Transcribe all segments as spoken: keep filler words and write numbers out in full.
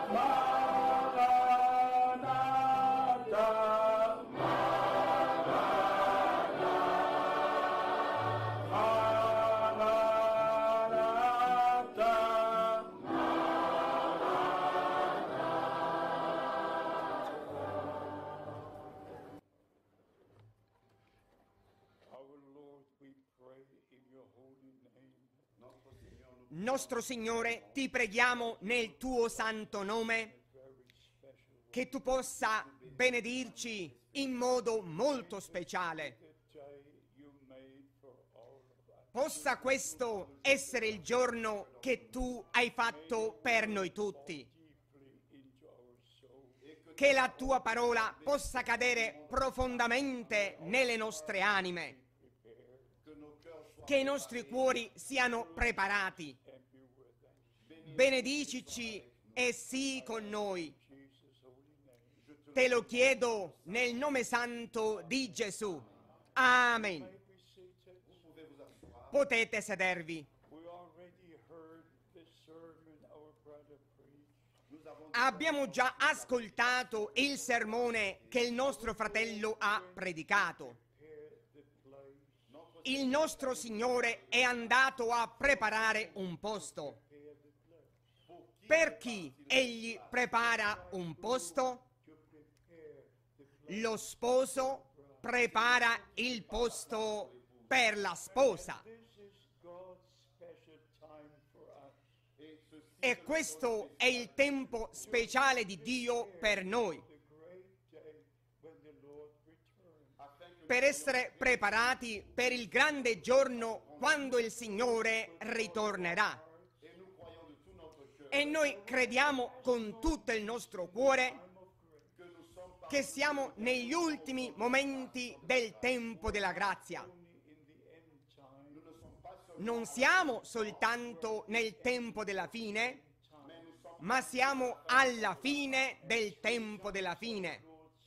Nostro Signore, ti preghiamo nel tuo santo nome che tu possa benedirci in modo molto speciale. Possa questo essere il giorno che tu hai fatto per noi tutti. Che la tua parola possa cadere profondamente nelle nostre anime. Che i nostri cuori siano preparati. Benedicici e sii con noi. Te lo chiedo nel nome santo di Gesù. Amen. Potete sedervi. Abbiamo già ascoltato il sermone che il nostro fratello ha predicato. Il nostro Signore è andato a preparare un posto. Per chi Egli prepara un posto? Lo sposo prepara il posto per la sposa. E questo è il tempo speciale di Dio per noi. Per essere preparati per il grande giorno quando il Signore ritornerà. E noi crediamo con tutto il nostro cuore che siamo negli ultimi momenti del tempo della grazia. Non siamo soltanto nel tempo della fine, ma siamo alla fine del tempo della fine.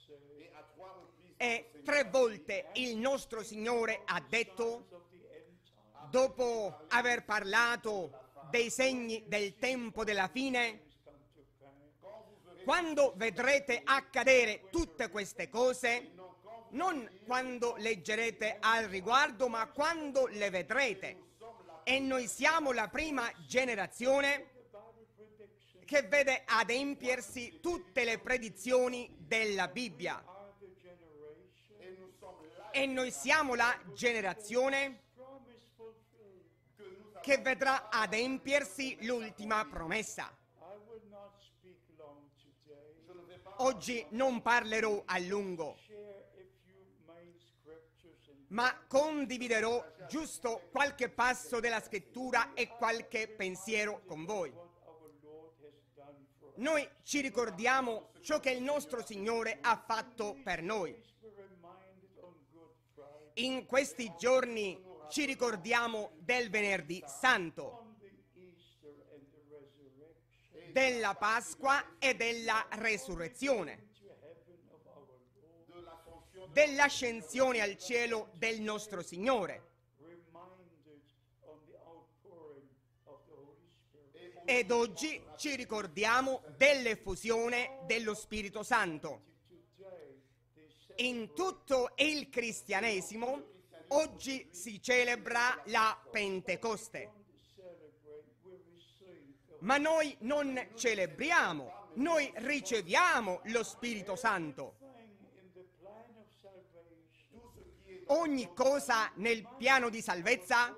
E tre volte il nostro Signore ha detto, dopo aver parlato dei segni del tempo della fine, quando vedrete accadere tutte queste cose, non quando leggerete al riguardo, ma quando le vedrete. E noi siamo la prima generazione che vede adempiersi tutte le predizioni della Bibbia. E noi siamo la generazione che vedrà adempiersi l'ultima promessa. Oggi non parlerò a lungo, ma condividerò giusto qualche passo della scrittura e qualche pensiero con voi. Noi ci ricordiamo ciò che il nostro Signore ha fatto per noi. In questi giorni ci ricordiamo del Venerdì Santo, della Pasqua e della Resurrezione, dell'ascensione al cielo del nostro Signore. Ed oggi ci ricordiamo dell'effusione dello Spirito Santo. In tutto il cristianesimo oggi si celebra la Pentecoste. Ma noi non celebriamo, noi riceviamo lo Spirito Santo. Ogni cosa nel piano di salvezza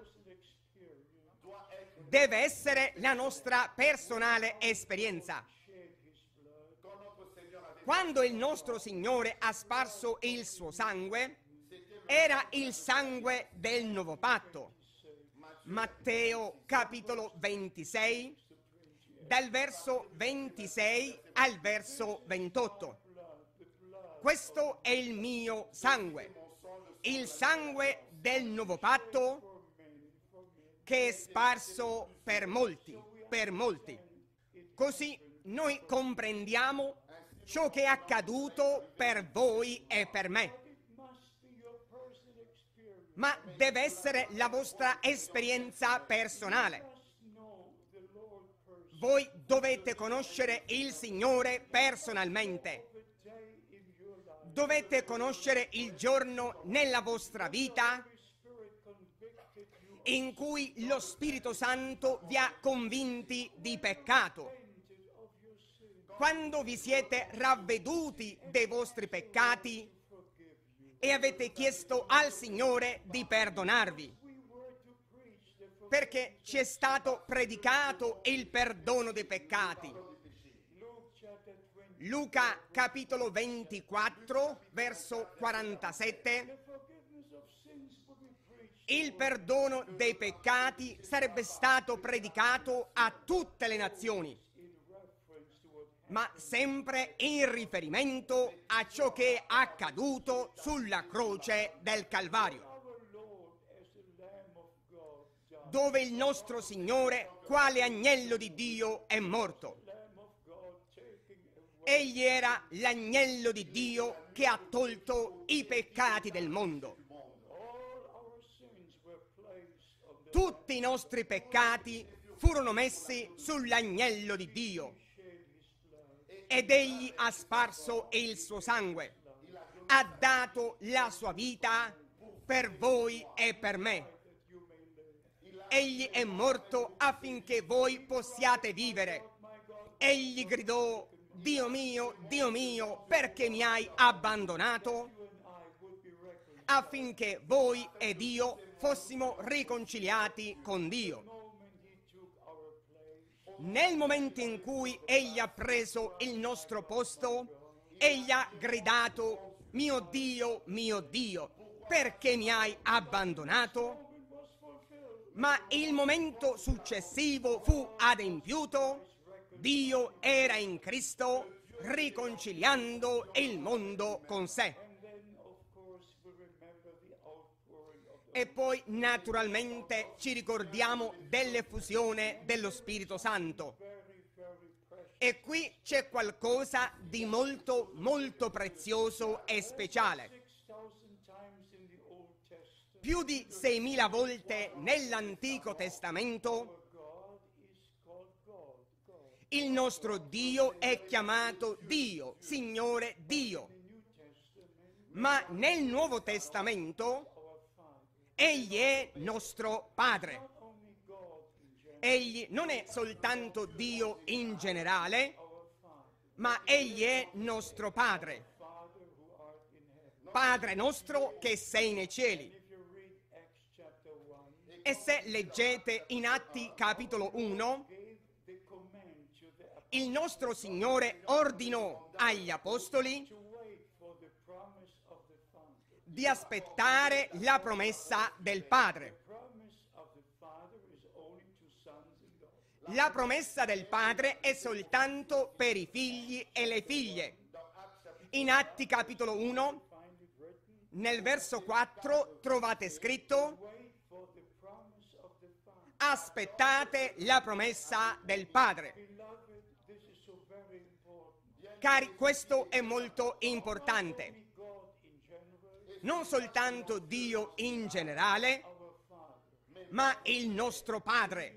deve essere la nostra personale esperienza. Quando il nostro Signore ha sparso il suo sangue, era il sangue del nuovo patto. Matteo capitolo ventisei, dal verso ventisei al verso ventotto. Questo è il mio sangue, il sangue del nuovo patto che è sparso per molti, per molti. Così noi comprendiamo ciò che è accaduto per voi e per me. Ma deve essere la vostra esperienza personale. voi dovete conoscere il Signore personalmente. Dovete conoscere il giorno nella vostra vita in cui lo Spirito Santo vi ha convinti di peccato. Quando vi siete ravveduti dei vostri peccati e avete chiesto al Signore di perdonarvi, perché ci è stato predicato il perdono dei peccati. Luca capitolo ventiquattro, verso quarantasette. Il perdono dei peccati sarebbe stato predicato a tutte le nazioni, ma sempre in riferimento a ciò che è accaduto sulla croce del Calvario, dove il nostro Signore, quale agnello di Dio, è morto. Egli era l'agnello di Dio che ha tolto i peccati del mondo. Tutti i nostri peccati furono messi sull'agnello di Dio ed egli ha sparso il suo sangue, ha dato la sua vita per voi e per me. Egli è morto affinché voi possiate vivere. Egli gridò: Dio mio, Dio mio, perché mi hai abbandonato? Affinché voi ed io fossimo riconciliati con Dio. Nel momento in cui egli ha preso il nostro posto, egli ha gridato: mio Dio, mio Dio, perché mi hai abbandonato? Ma il momento successivo fu adempiuto. Dio era in Cristo riconciliando il mondo con sé. E poi naturalmente ci ricordiamo dell'effusione dello Spirito Santo. E qui c'è qualcosa di molto molto prezioso e speciale. Più di seimila volte nell'Antico Testamento il nostro Dio è chiamato Dio, Signore Dio. Ma nel Nuovo Testamento Egli è nostro Padre. Egli non è soltanto Dio in generale, ma Egli è nostro Padre. Padre nostro che sei nei cieli. E se leggete in Atti capitolo uno, il nostro Signore ordinò agli Apostoli di aspettare la promessa del Padre. La promessa del Padre è soltanto per i figli e le figlie. In Atti capitolo uno, nel verso quattro, trovate scritto: aspettate la promessa del Padre. Cari, questo è molto importante. Non soltanto Dio in generale, ma il nostro Padre.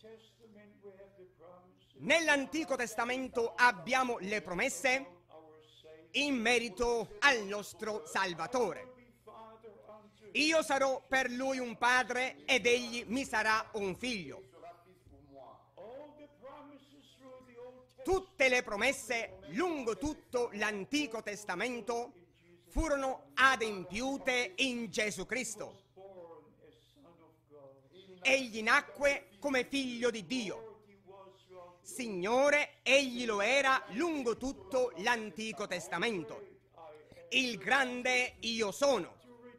Nell'Antico Testamento abbiamo le promesse in merito al nostro Salvatore. Io sarò per lui un padre ed egli mi sarà un figlio. Tutte le promesse lungo tutto l'Antico Testamento furono adempiute in Gesù Cristo. Egli nacque come figlio di Dio. Signore, egli lo era lungo tutto l'Antico Testamento. Il grande io sono.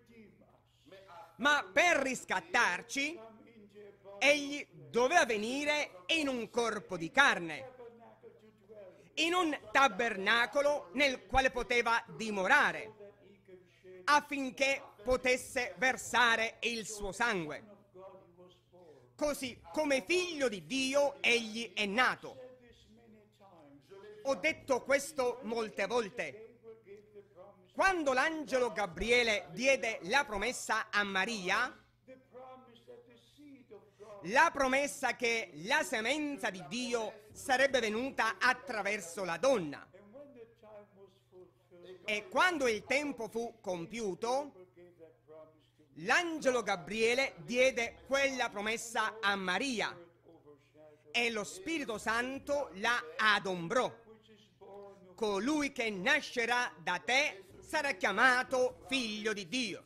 Ma per riscattarci, egli doveva venire in un corpo di carne, in un tabernacolo nel quale poteva dimorare, affinché potesse versare il suo sangue. Così come figlio di Dio egli è nato. Ho detto questo molte volte. Quando l'angelo Gabriele diede la promessa a Maria, la promessa che la semenza di Dio sarebbe venuta attraverso la donna. E quando il tempo fu compiuto, l'angelo Gabriele diede quella promessa a Maria e lo Spirito Santo la adombrò. Colui che nascerà da te sarà chiamato figlio di Dio.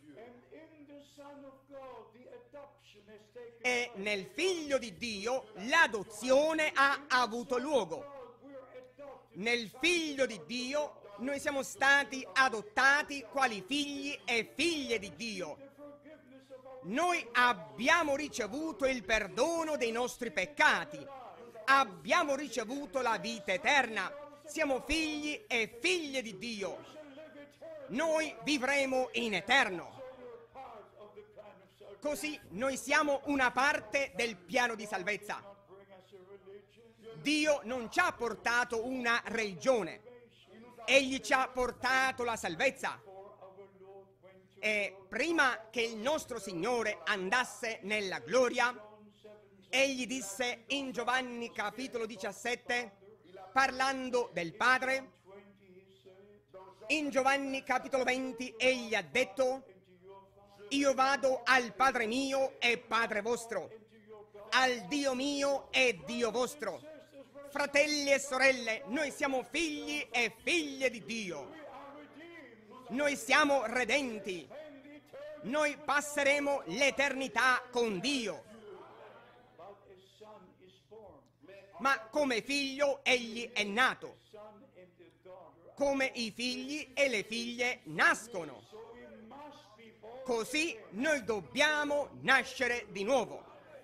E nel figlio di Dio l'adozione ha avuto luogo. Nel figlio di Dio noi siamo stati adottati quali figli e figlie di Dio. Noi abbiamo ricevuto il perdono dei nostri peccati, abbiamo ricevuto la vita eterna, siamo figli e figlie di Dio. Noi vivremo in eterno. Così noi siamo una parte del piano di salvezza. Dio non ci ha portato una religione, Egli ci ha portato la salvezza. E prima che il nostro Signore andasse nella gloria, Egli disse in Giovanni capitolo diciassette, parlando del Padre, in Giovanni capitolo venti, Egli ha detto: io vado al Padre mio e Padre vostro, al Dio mio e Dio vostro. Fratelli e sorelle, noi siamo figli e figlie di Dio. Noi siamo redenti. Noi passeremo l'eternità con Dio. Ma come figlio egli è nato. Come i figli e le figlie nascono. Così noi dobbiamo nascere di nuovo.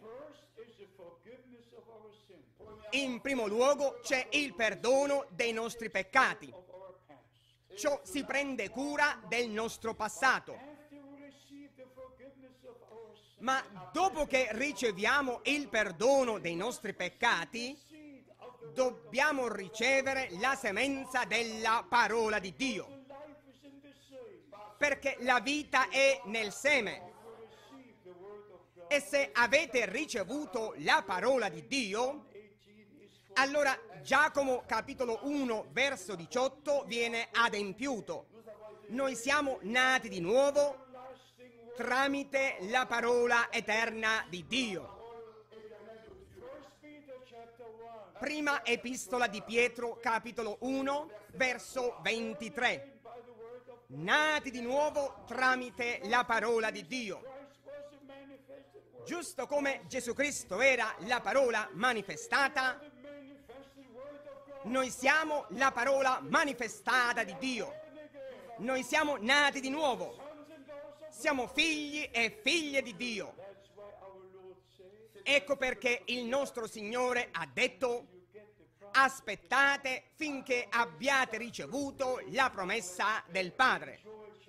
In primo luogo c'è il perdono dei nostri peccati. Ciò si prende cura del nostro passato. Ma dopo che riceviamo il perdono dei nostri peccati, dobbiamo ricevere la semenza della parola di Dio. Perché la vita è nel seme. E se avete ricevuto la parola di Dio, allora Giacomo capitolo uno verso diciotto viene adempiuto. Noi siamo nati di nuovo tramite la parola eterna di Dio. Prima epistola di Pietro capitolo uno verso ventitré. Nati di nuovo tramite la parola di Dio. Giusto come Gesù Cristo era la parola manifestata, noi siamo la parola manifestata di Dio. Noi siamo nati di nuovo. Siamo figli e figlie di Dio. Ecco perché il nostro Signore ha detto: aspettate finché abbiate ricevuto la promessa del Padre.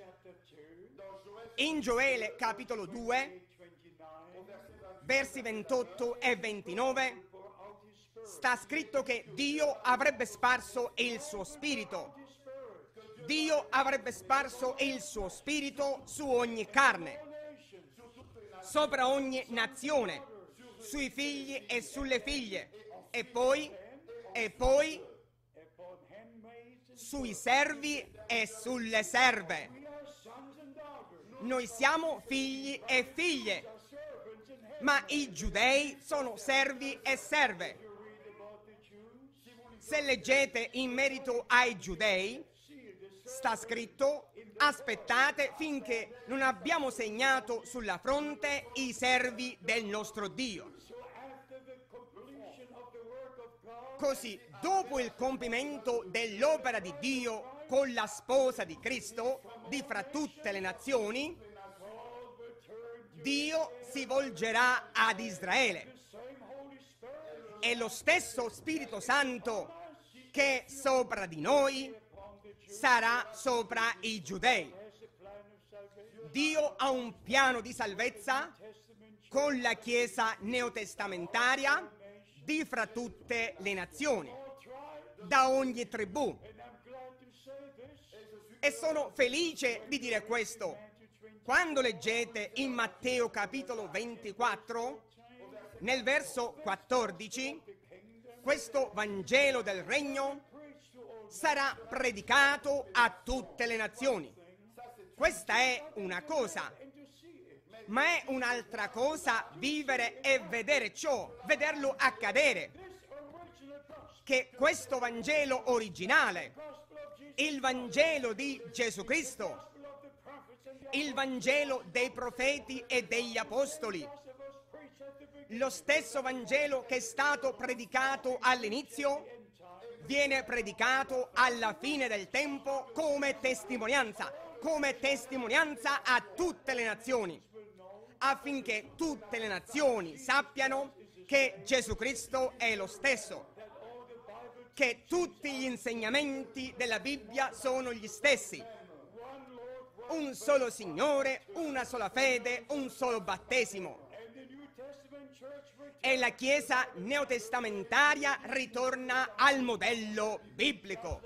In Gioele capitolo due, versi ventotto e ventinove, sta scritto che Dio avrebbe sparso il suo spirito. Dio avrebbe sparso il suo spirito su ogni carne, sopra ogni nazione, sui figli e sulle figlie, e poi, e poi, sui servi e sulle serve. Noi siamo figli e figlie, ma i giudei sono servi e serve. Se leggete in merito ai giudei, sta scritto: aspettate finché non abbiamo segnato sulla fronte i servi del nostro Dio. Così, dopo il compimento dell'opera di Dio con la sposa di Cristo, di fra tutte le nazioni, Dio si volgerà ad Israele. E lo stesso Spirito Santo che è sopra di noi sarà sopra i giudei. Dio ha un piano di salvezza con la Chiesa neotestamentaria di fra tutte le nazioni, da ogni tribù. E sono felice di dire questo. Quando leggete in Matteo capitolo ventiquattro, nel verso quattordici, questo Vangelo del Regno sarà predicato a tutte le nazioni. Questa è una cosa, ma è un'altra cosa vivere e vedere ciò, vederlo accadere, che questo Vangelo originale, il Vangelo di Gesù Cristo, il Vangelo dei profeti e degli apostoli, lo stesso Vangelo che è stato predicato all'inizio, viene predicato alla fine del tempo come testimonianza, come testimonianza a tutte le nazioni, affinché tutte le nazioni sappiano che Gesù Cristo è lo stesso, che tutti gli insegnamenti della Bibbia sono gli stessi. Un solo Signore, una sola fede, un solo battesimo. E la Chiesa neotestamentaria ritorna al modello biblico.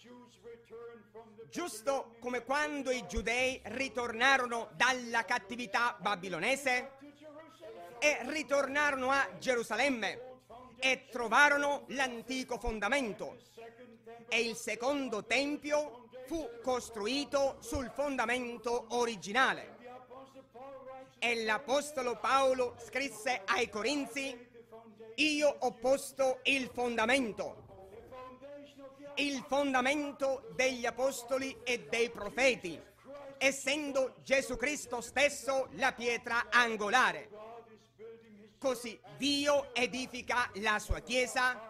Giusto come quando i giudei ritornarono dalla cattività babilonese e ritornarono a Gerusalemme e trovarono l'antico fondamento, e il secondo tempio fu costruito sul fondamento originale. E l'Apostolo Paolo scrisse ai Corinzi: io ho posto il fondamento, il fondamento degli apostoli e dei profeti, essendo Gesù Cristo stesso la pietra angolare. Così Dio edifica la sua Chiesa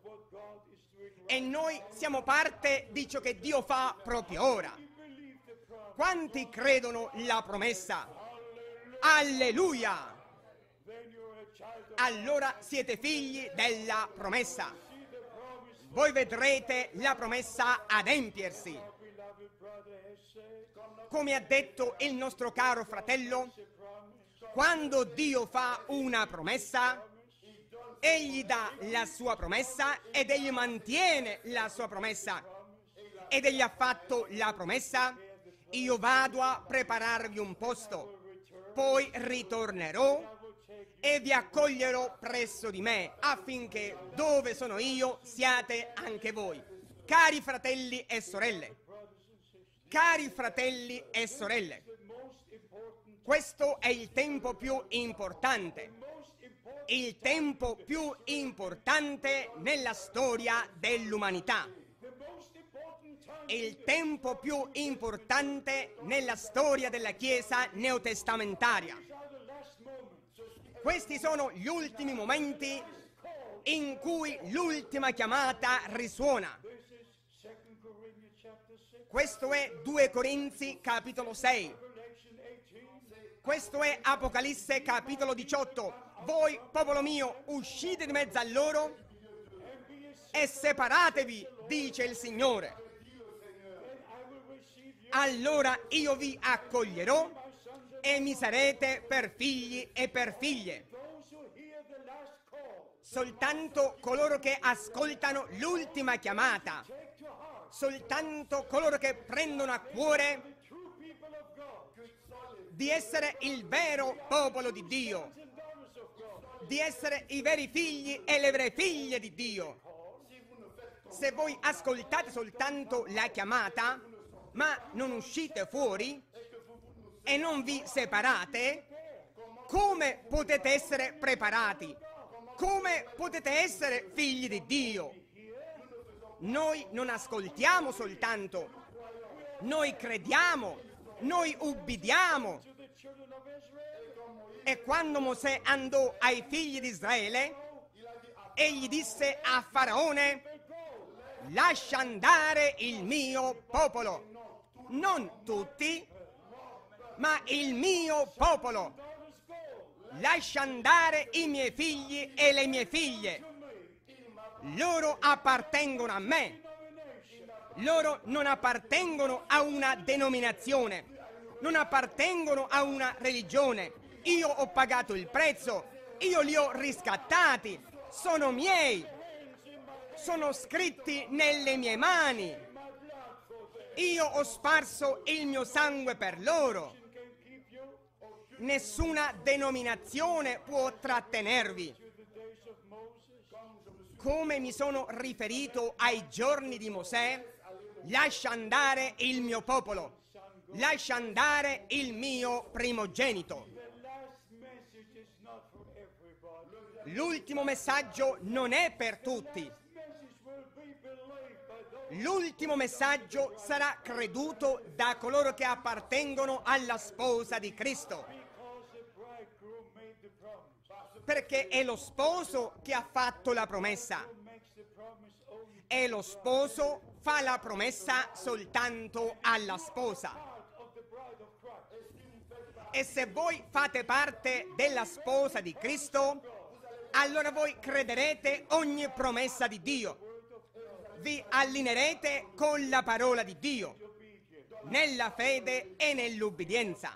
e noi siamo parte di ciò che Dio fa proprio ora. Quanti credono la promessa? Alleluia! Allora siete figli della promessa. Voi vedrete la promessa adempiersi. Come ha detto il nostro caro fratello, quando Dio fa una promessa, Egli dà la sua promessa ed Egli mantiene la sua promessa. Ed Egli ha fatto la promessa: io vado a prepararvi un posto, poi ritornerò e vi accoglierò presso di me, affinché dove sono io siate anche voi. Cari fratelli e sorelle, cari fratelli e sorelle, questo è il tempo più importante, il tempo più importante nella storia dell'umanità, il tempo più importante nella storia della Chiesa neotestamentaria. Questi sono gli ultimi momenti in cui l'ultima chiamata risuona. Questo è due Corinzi capitolo sei. Questo è Apocalisse capitolo diciotto. Voi, popolo mio, uscite di mezzo a loro e separatevi, dice il Signore. Allora io vi accoglierò e mi sarete per figli e per figlie. Soltanto coloro che ascoltano l'ultima chiamata, soltanto coloro che prendono a cuore di essere il vero popolo di Dio, di essere i veri figli e le vere figlie di Dio. Se voi ascoltate soltanto la chiamata, ma non uscite fuori e non vi separate, come potete essere preparati? Come potete essere figli di Dio? Noi non ascoltiamo soltanto, noi crediamo, noi ubbidiamo. E quando Mosè andò ai figli di Israele, egli disse a Faraone: lascia andare il mio popolo. Non tutti, ma il mio popolo. Lascia andare i miei figli e le mie figlie. Loro appartengono a me. Loro non appartengono a una denominazione, non appartengono a una religione. Io ho pagato il prezzo, io li ho riscattati, sono miei, sono scritti nelle mie mani. Io ho sparso il mio sangue per loro. Nessuna denominazione può trattenervi. come mi sono riferito ai giorni di Mosè, lascia andare il mio popolo, lascia andare il mio primogenito. L'ultimo messaggio non è per tutti. L'ultimo messaggio sarà creduto da coloro che appartengono alla sposa di Cristo, perché è lo sposo che ha fatto la promessa e lo sposo fa la promessa soltanto alla sposa. E se voi fate parte della sposa di Cristo, allora voi crederete ogni promessa di Dio. Vi allineerete con la parola di Dio, nella fede e nell'ubbidienza.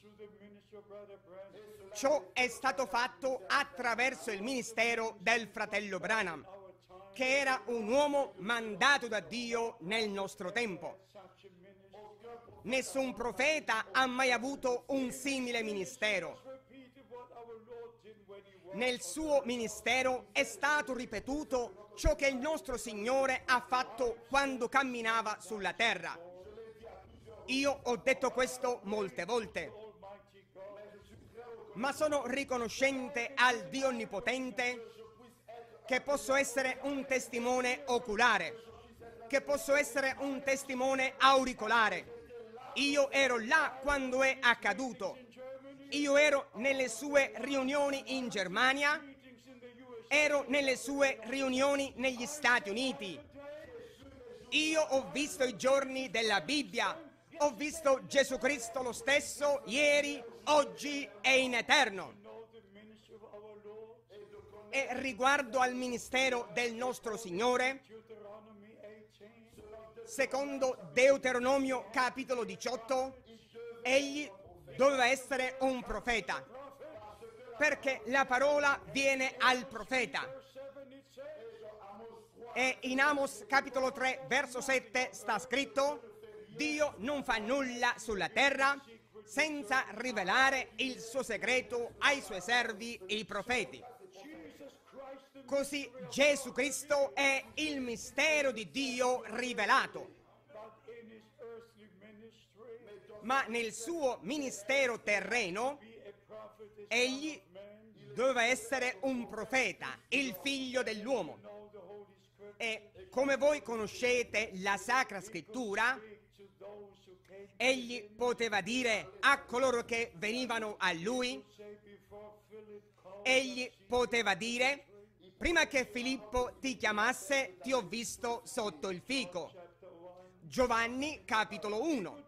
Ciò è stato fatto attraverso il ministero del fratello Branham, che era un uomo mandato da Dio nel nostro tempo. Nessun profeta ha mai avuto un simile ministero. Nel suo ministero è stato ripetuto ciò che il nostro Signore ha fatto quando camminava sulla terra. Io ho detto questo molte volte, ma sono riconoscente al Dio Onnipotente che posso essere un testimone oculare, che posso essere un testimone auricolare. Io ero là quando è accaduto. Io ero nelle sue riunioni in Germania, ero nelle sue riunioni negli Stati Uniti. Io ho visto i giorni della Bibbia, ho visto Gesù Cristo lo stesso ieri, oggi e in eterno. E riguardo al ministero del nostro Signore, secondo Deuteronomio capitolo diciotto, egli doveva essere un profeta, perché la parola viene al profeta. E in Amos capitolo tre verso sette sta scritto: Dio non fa nulla sulla terra senza rivelare il suo segreto ai suoi servi, i profeti. Così Gesù Cristo è il mistero di Dio rivelato. Ma nel suo ministero terreno, egli doveva essere un profeta, il figlio dell'uomo. E come voi conoscete la Sacra Scrittura, egli poteva dire a coloro che venivano a lui, egli poteva dire: prima che Filippo ti chiamasse, ti ho visto sotto il fico. Giovanni capitolo uno.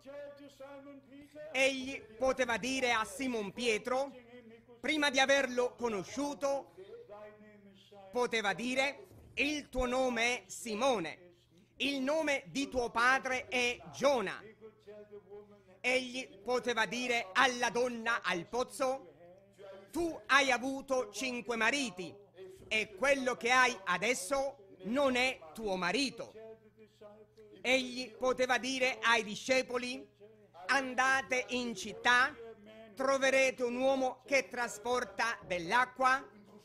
Egli poteva dire a Simon Pietro, prima di averlo conosciuto, poteva dire: il tuo nome è Simone, il nome di tuo padre è Giona. Egli poteva dire alla donna al pozzo: tu hai avuto cinque mariti e quello che hai adesso non è tuo marito. Egli poteva dire ai discepoli: andate in città, troverete un uomo che trasporta dell'acqua,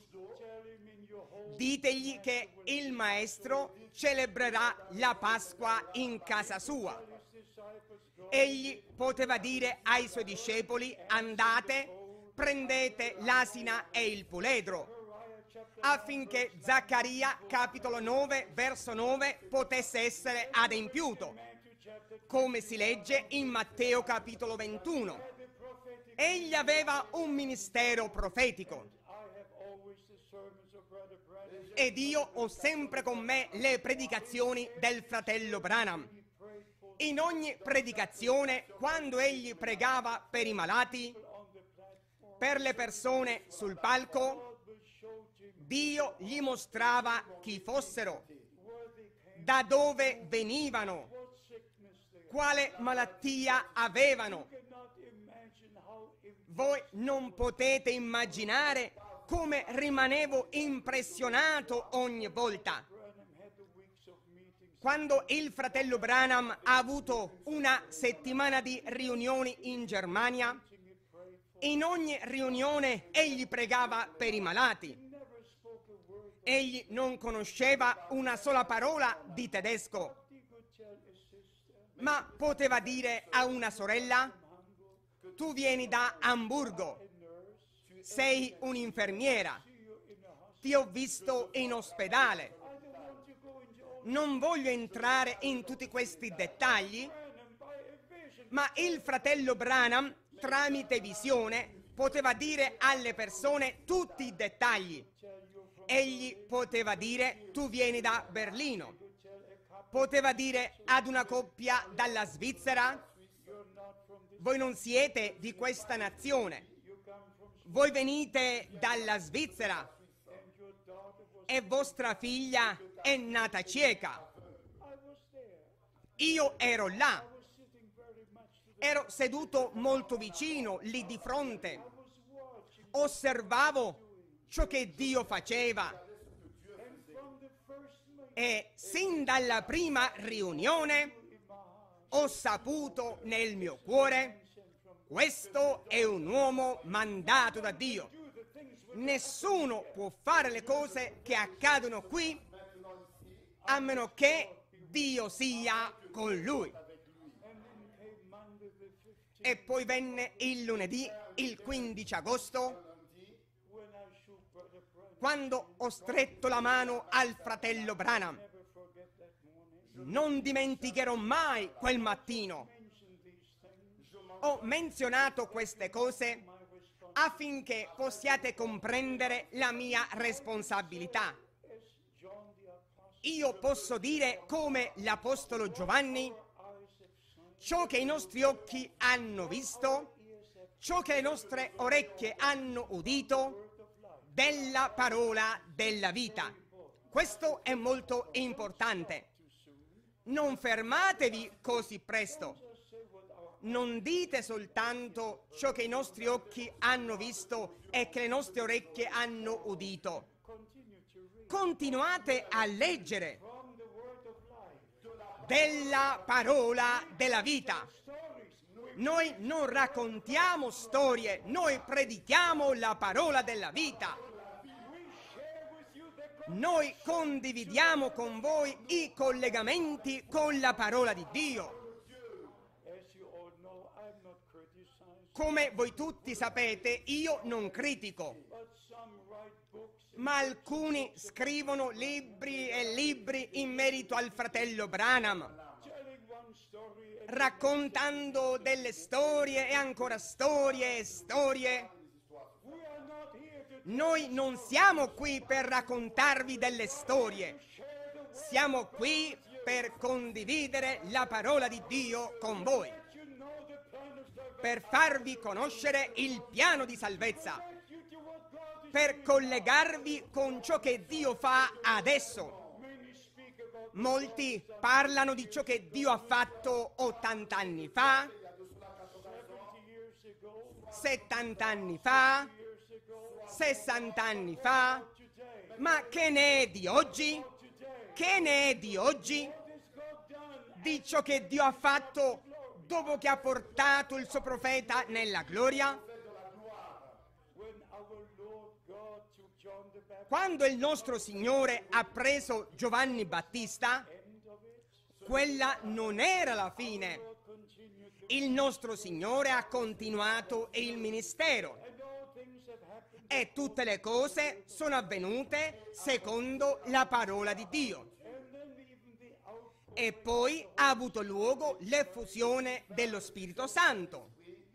ditegli che il maestro celebrerà la Pasqua in casa sua. Egli poteva dire ai suoi discepoli: andate, prendete l'asina e il puledro, affinché Zaccaria capitolo nove verso nove potesse essere adempiuto, come si legge in Matteo capitolo ventuno. Egli aveva un ministero profetico. Ed io ho sempre con me le predicazioni del fratello Branham. In ogni predicazione, quando egli pregava per i malati, per le persone sul palco, Dio gli mostrava chi fossero, da dove venivano, quale malattia avevano. Voi non potete immaginare come rimanevo impressionato ogni volta quando il fratello Branham ha avuto una settimana di riunioni in Germania. In ogni riunione egli pregava per i malati Egli non conosceva una sola parola di tedesco, ma poteva dire a una sorella: tu vieni da Amburgo, sei un'infermiera, ti ho visto in ospedale. Non voglio entrare in tutti questi dettagli, ma il fratello Branham, tramite visione, poteva dire alle persone tutti i dettagli. Egli poteva dire: tu vieni da Berlino. Poteva dire ad una coppia dalla Svizzera: voi non siete di questa nazione, voi venite dalla Svizzera e vostra figlia è nata cieca. Io ero là, ero seduto molto vicino, lì di fronte, osservavo ciò che Dio faceva e sin dalla prima riunione ho saputo nel mio cuore: questo è un uomo mandato da Dio. Nessuno può fare le cose che accadono qui a meno che Dio sia con lui. E poi venne il lunedì, il quindici agosto, quando ho stretto la mano al fratello Branham. Non dimenticherò mai quel mattino. Ho menzionato queste cose affinché possiate comprendere la mia responsabilità. Io posso dire come l'Apostolo Giovanni: ciò che i nostri occhi hanno visto, ciò che le nostre orecchie hanno udito, della parola della vita. Questo è molto importante. Non fermatevi così presto. Non dite soltanto ciò che i nostri occhi hanno visto e che le nostre orecchie hanno udito. Continuate a leggere della parola della vita. Noi non raccontiamo storie, noi predichiamo la parola della vita. Noi condividiamo con voi i collegamenti con la parola di Dio. Come voi tutti sapete, io non critico, ma alcuni scrivono libri e libri in merito al fratello Branham, raccontando delle storie e ancora storie e storie. Noi non siamo qui per raccontarvi delle storie, siamo qui per condividere la parola di Dio con voi, per farvi conoscere il piano di salvezza, per collegarvi con ciò che Dio fa adesso. Molti parlano di ciò che Dio ha fatto ottanta anni fa, settanta anni fa, sessanta anni fa, ma che ne è di oggi? Che ne è di oggi? Di ciò che Dio ha fatto dopo che ha portato il suo profeta nella gloria? Quando il nostro Signore ha preso Giovanni Battista, quella non era la fine. Il nostro Signore ha continuato il ministero e tutte le cose sono avvenute secondo la parola di Dio. E poi ha avuto luogo l'effusione dello Spirito Santo.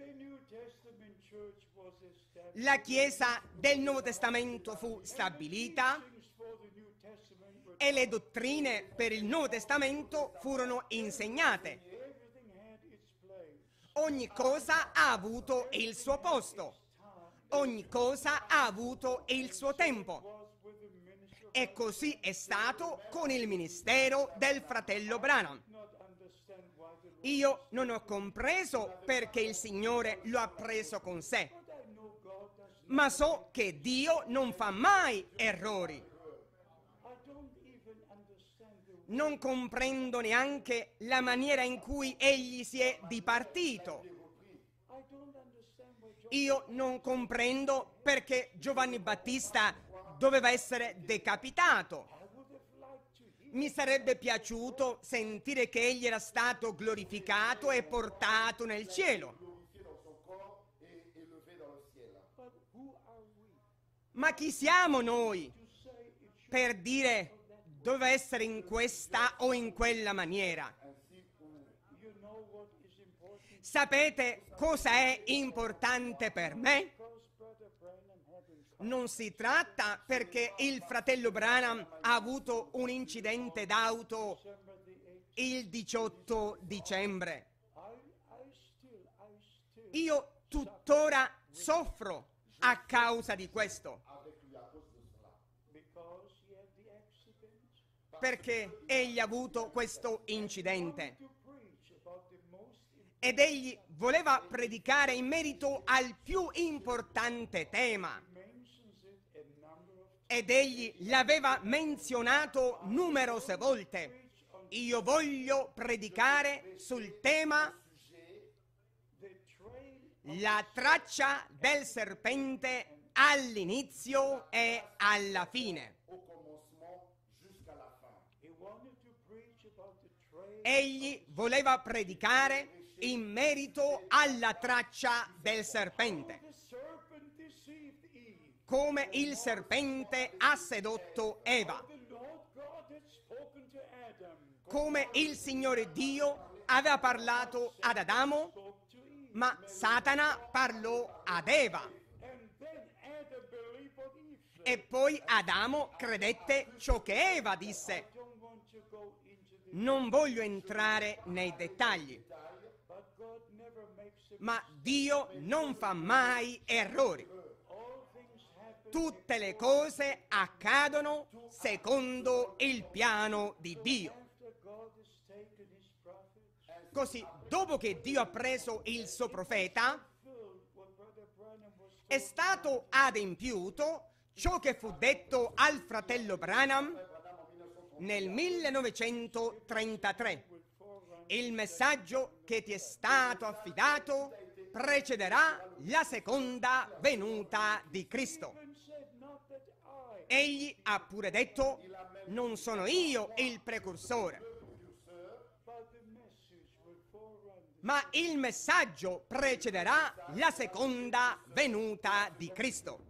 La Chiesa del Nuovo Testamento fu stabilita e le dottrine per il Nuovo Testamento furono insegnate. Ogni cosa ha avuto il suo posto, ogni cosa ha avuto il suo tempo. E così è stato con il ministero del fratello Branham. Io non ho compreso perché il Signore lo ha preso con sé, ma so che Dio non fa mai errori. Non comprendo neanche la maniera in cui egli si è dipartito. Io non comprendo perché Giovanni Battista doveva essere decapitato. Mi sarebbe piaciuto sentire che egli era stato glorificato e portato nel cielo. Ma chi siamo noi per dire doveva essere in questa o in quella maniera? Sapete cosa è importante per me? Non si tratta perché il fratello Branham ha avuto un incidente d'auto il diciotto dicembre. Io tuttora soffro a causa di questo, perché egli ha avuto questo incidente ed egli voleva predicare in merito al più importante tema ed egli l'aveva menzionato numerose volte. Io voglio predicare sul tema la traccia del serpente all'inizio e alla fine. Egli voleva predicare in merito alla traccia del serpente, come il serpente ha sedotto Eva, come il Signore Dio aveva parlato ad Adamo, ma Satana parlò ad Eva. E poi Adamo credette ciò che Eva disse. Non voglio entrare nei dettagli, ma Dio non fa mai errori. Tutte le cose accadono secondo il piano di Dio. Così, dopo che Dio ha preso il suo profeta, è stato adempiuto ciò che fu detto al fratello Branham nel millenovecentotrentatré. Il messaggio che ti è stato affidato precederà la seconda venuta di Cristo. Egli ha pure detto: non sono io il precursore, ma il messaggio precederà la seconda venuta di Cristo.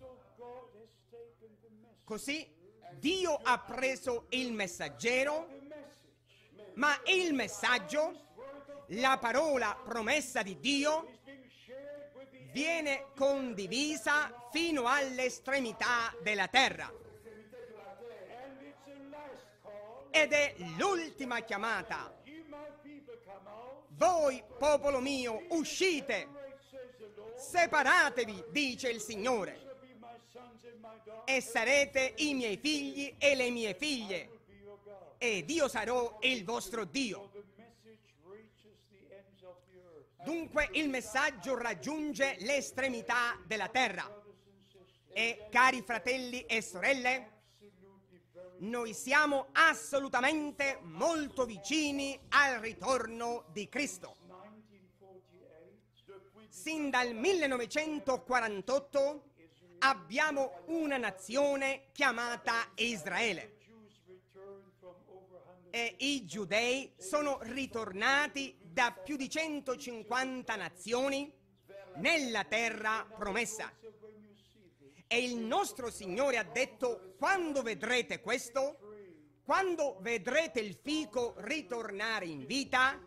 Così Dio ha preso il messaggero, ma il messaggio, la parola promessa di Dio, viene condivisa fino all'estremità della terra. Ed è l'ultima chiamata. Voi, popolo mio, uscite, separatevi, dice il Signore, e sarete i miei figli e le mie figlie, ed io sarò il vostro Dio. Dunque il messaggio raggiunge l'estremità della terra. E, cari fratelli e sorelle, noi siamo assolutamente molto vicini al ritorno di Cristo. Sin dal millenovecentoquarantotto abbiamo una nazione chiamata Israele e i giudei sono ritornati da più di centocinquanta nazioni nella terra promessa. E il nostro Signore ha detto: quando vedrete questo, quando vedrete il fico ritornare in vita,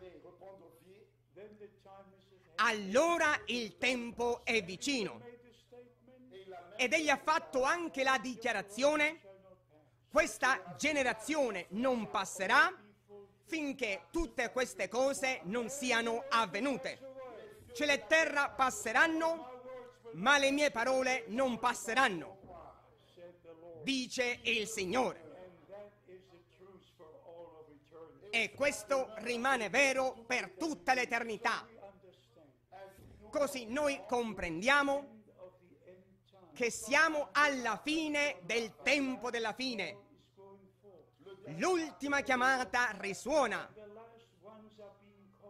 allora il tempo è vicino. Ed egli ha fatto anche la dichiarazione: questa generazione non passerà finché tutte queste cose non siano avvenute. Cielo e terra passeranno, ma le mie parole non passeranno, dice il Signore. E questo rimane vero per tutta l'eternità. Così noi comprendiamo che siamo alla fine del tempo della fine. L'ultima chiamata risuona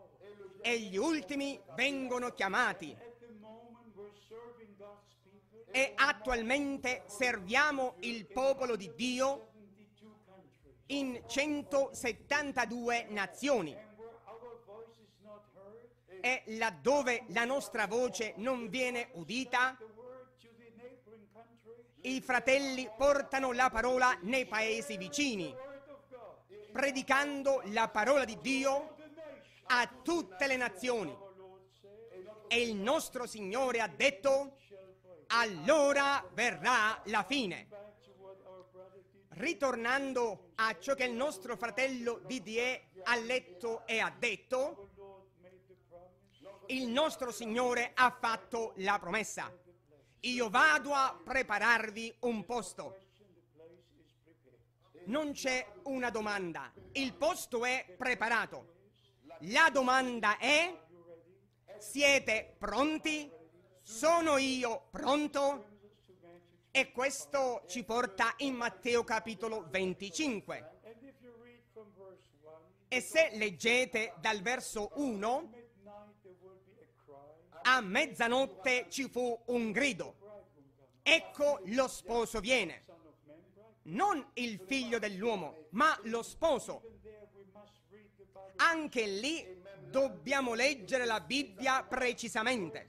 e gli ultimi vengono chiamati. e attualmente serviamo il popolo di Dio in centosettantadue nazioni. E laddove la nostra voce non viene udita, i fratelli portano la parola nei paesi vicini, predicando la parola di Dio a tutte le nazioni. E il nostro Signore ha detto: allora verrà la fine. Ritornando a ciò che il nostro fratello Didier ha letto e ha detto, il nostro Signore ha fatto la promessa: io vado a prepararvi un posto. Non c'è una domanda, il posto è preparato. La domanda è: siete pronti? Sono io pronto? E questo ci porta in Matteo capitolo venticinque. E se leggete dal verso uno, a mezzanotte ci fu un grido: ecco lo sposo viene. Non il figlio dell'uomo, ma lo sposo. Anche lì dobbiamo leggere la Bibbia precisamente.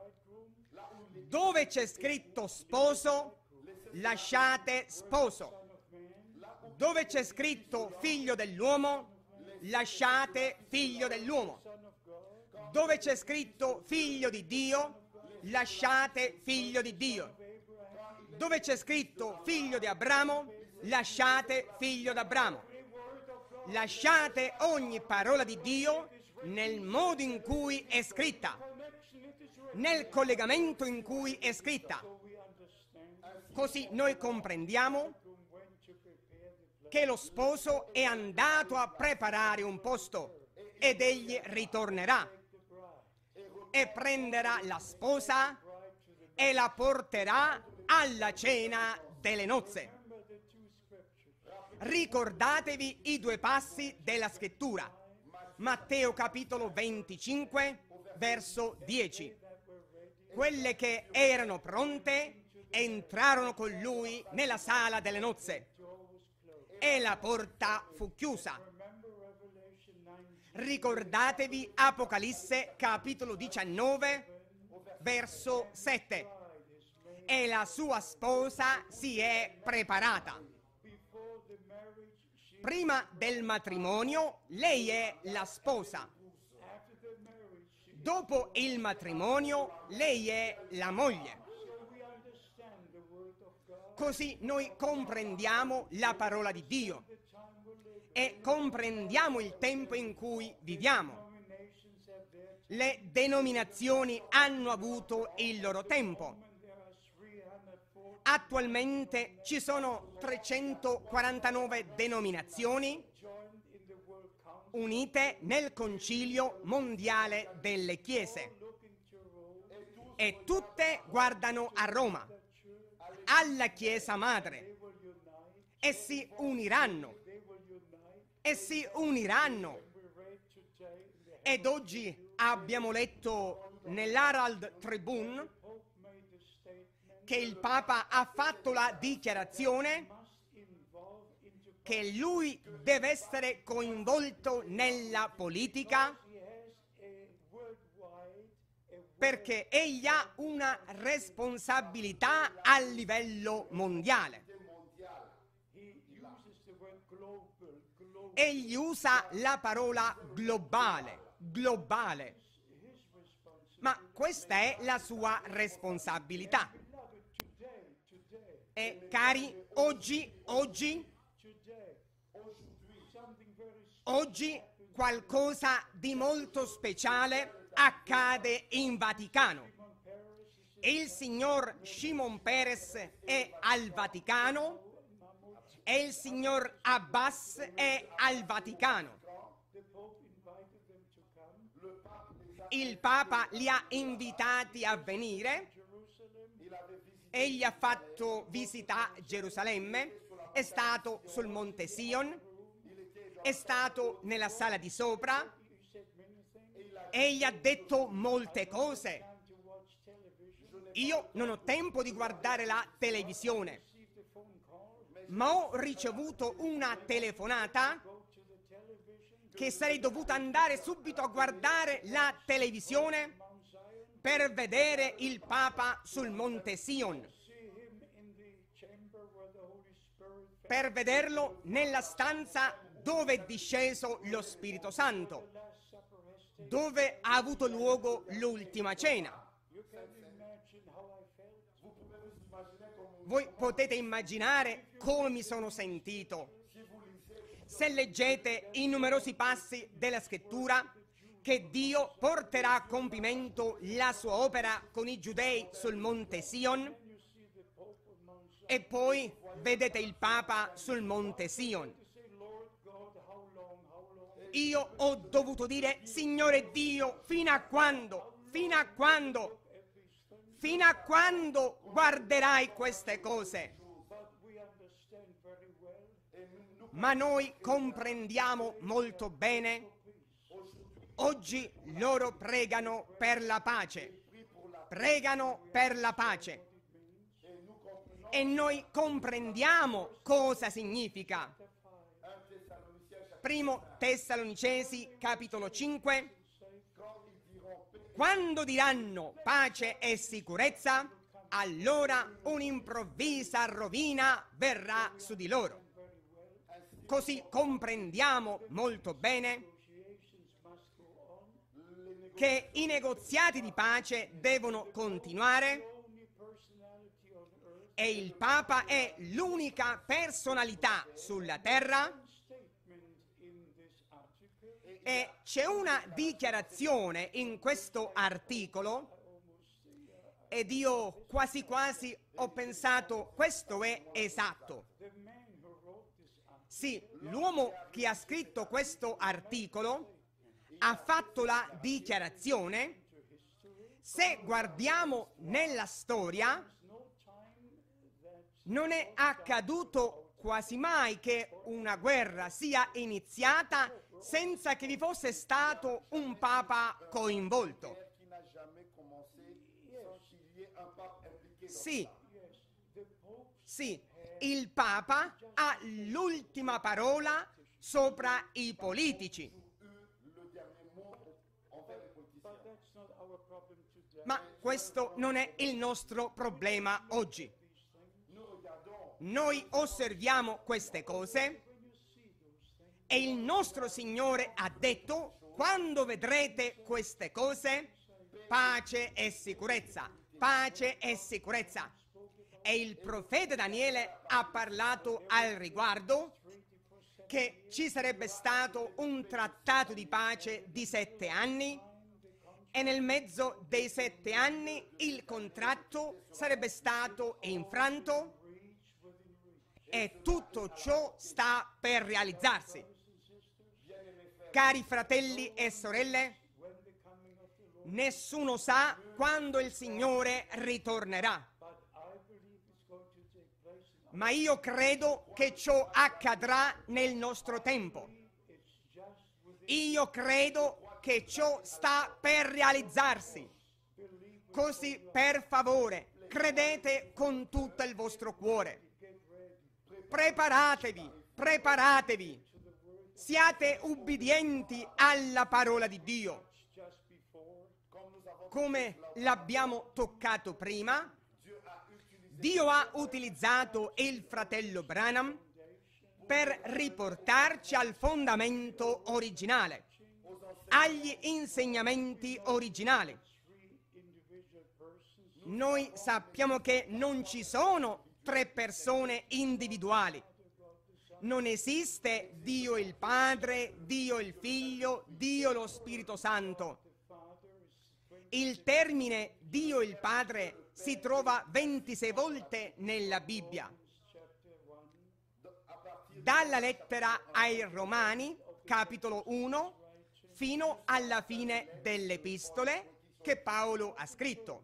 Dove c'è scritto sposo, lasciate sposo. Dove c'è scritto figlio dell'uomo, lasciate figlio dell'uomo. Dove c'è scritto figlio di Dio, lasciate figlio di Dio. Dove c'è scritto figlio di Abramo, lasciate figlio d'Abramo. Lasciate ogni parola di Dio nel modo in cui è scritta, nel collegamento in cui è scritta. Così noi comprendiamo che lo sposo è andato a preparare un posto ed egli ritornerà e prenderà la sposa e la porterà alla cena delle nozze. Ricordatevi i due passi della scrittura. Matteo capitolo venticinque, verso dieci. Quelle che erano pronte entrarono con lui nella sala delle nozze e la porta fu chiusa. Ricordatevi Apocalisse capitolo diciannove, verso sette. E la sua sposa si è preparata. Prima del matrimonio lei è la sposa. Dopo il matrimonio lei è la moglie. Così noi comprendiamo la parola di Dio e comprendiamo il tempo in cui viviamo. Le denominazioni hanno avuto il loro tempo. Attualmente ci sono trecentoquarantanove denominazioni unite nel Concilio Mondiale delle Chiese e tutte guardano a Roma, alla Chiesa Madre, e si uniranno, e si uniranno. Ed oggi abbiamo letto nell'Herald Tribune che il Papa ha fatto la dichiarazione che lui deve essere coinvolto nella politica perché egli ha una responsabilità a livello mondiale. Egli usa la parola globale, globale, ma questa è la sua responsabilità. E cari, oggi, oggi, oggi qualcosa di molto speciale accade in Vaticano. Il signor Shimon Peres è al Vaticano e il signor Abbas è al Vaticano. Il Papa li ha invitati a venire. Egli ha fatto visita a Gerusalemme, è stato sul Monte Sion, è stato nella sala di sopra, egli ha detto molte cose. Io non ho tempo di guardare la televisione, ma ho ricevuto una telefonata che sarei dovuta andare subito a guardare la televisione per vedere il Papa sul Monte Sion, per vederlo nella stanza dove è disceso lo Spirito Santo, dove ha avuto luogo l'ultima cena. Voi potete immaginare come mi sono sentito. Se leggete i numerosi passi della Scrittura, che Dio porterà a compimento la sua opera con i giudei sul Monte Sion, e poi vedete il Papa sul Monte Sion. Io ho dovuto dire: Signore Dio, fino a quando? Fino a quando? Fino a quando guarderai queste cose? Ma noi comprendiamo molto bene. Oggi loro pregano per la pace, pregano per la pace. E noi comprendiamo cosa significa. Primo Tessalonicesi, capitolo cinque. Quando diranno pace e sicurezza, allora un'improvvisa rovina verrà su di loro. Così comprendiamo molto bene che i negoziati di pace devono continuare e il Papa è l'unica personalità sulla terra. E c'è una dichiarazione in questo articolo ed io quasi quasi ho pensato: questo è esatto. Sì, l'uomo che ha scritto questo articolo ha fatto la dichiarazione: se guardiamo nella storia, non è accaduto quasi mai che una guerra sia iniziata senza che vi fosse stato un Papa coinvolto. Sì, sì, il Papa ha l'ultima parola sopra i politici. Ma questo non è il nostro problema oggi. Noi osserviamo queste cose e il nostro Signore ha detto: quando vedrete queste cose, pace e sicurezza, pace e sicurezza. E il profeta Daniele ha parlato al riguardo che ci sarebbe stato un trattato di pace di sette anni e nel mezzo dei sette anni il contratto sarebbe stato infranto e tutto ciò sta per realizzarsi. Cari fratelli e sorelle, nessuno sa quando il Signore ritornerà, ma io credo che ciò accadrà nel nostro tempo. Io credo che ciò sta per realizzarsi. Così, per favore, credete con tutto il vostro cuore. Preparatevi, preparatevi. Siate ubbidienti alla parola di Dio. Come l'abbiamo toccato prima, Dio ha utilizzato il fratello Branham per riportarci al fondamento originale, agli insegnamenti originali. Noi sappiamo che non ci sono tre persone individuali. Non esiste Dio il Padre, Dio il Figlio, Dio lo Spirito Santo. Il termine Dio il Padre si trova ventisei volte nella Bibbia. Dalla lettera ai Romani, capitolo uno, fino alla fine delle epistole che Paolo ha scritto.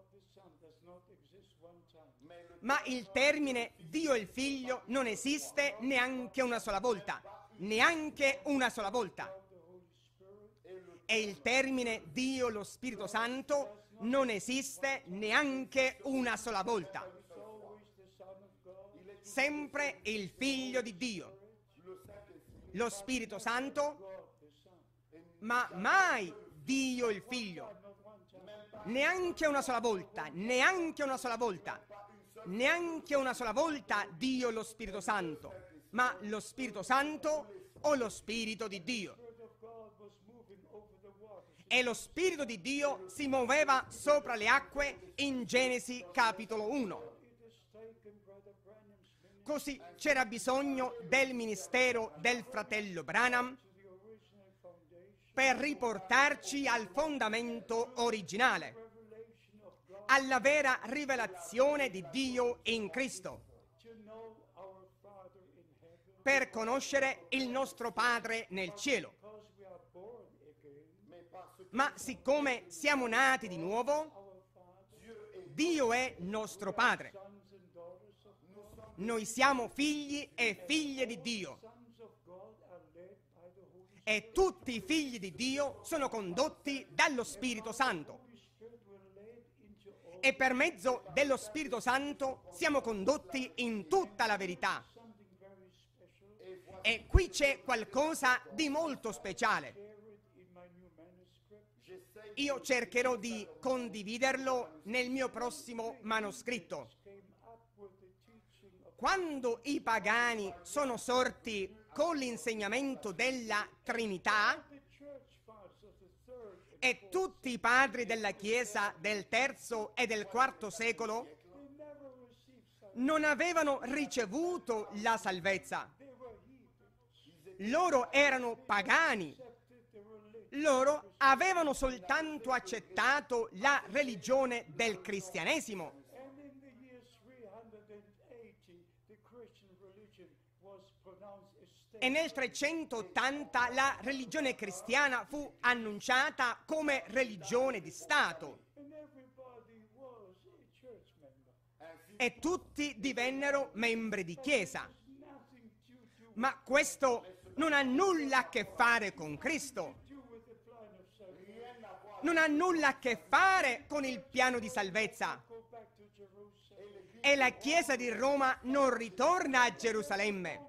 Ma il termine Dio il Figlio non esiste neanche una sola volta, neanche una sola volta. E il termine Dio lo Spirito Santo non esiste neanche una sola volta. Sempre il Figlio di Dio, lo Spirito Santo, ma mai Dio il Figlio. Neanche una sola volta, neanche una sola volta, neanche una sola volta Dio lo Spirito Santo, ma lo Spirito Santo o lo Spirito di Dio. E lo Spirito di Dio si muoveva sopra le acque in Genesi capitolo uno. Così c'era bisogno del ministero del fratello Branham per riportarci al fondamento originale, alla vera rivelazione di Dio in Cristo, per conoscere il nostro Padre nel cielo. Ma siccome siamo nati di nuovo, Dio è nostro Padre. Noi siamo figli e figlie di Dio. E tutti i figli di Dio sono condotti dallo Spirito Santo. E per mezzo dello Spirito Santo siamo condotti in tutta la verità. E qui c'è qualcosa di molto speciale. Io cercherò di condividerlo nel mio prossimo manoscritto. Quando i pagani sono sorti con l'insegnamento della Trinità e tutti i padri della Chiesa del terzo e del quarto secolo non avevano ricevuto la salvezza. Loro erano pagani. Loro avevano soltanto accettato la religione del cristianesimo. E nel trecentottanta la religione cristiana fu annunciata come religione di Stato. E tutti divennero membri di Chiesa. Ma questo non ha nulla a che fare con Cristo. Non ha nulla a che fare con il piano di salvezza. E la Chiesa di Roma non ritorna a Gerusalemme.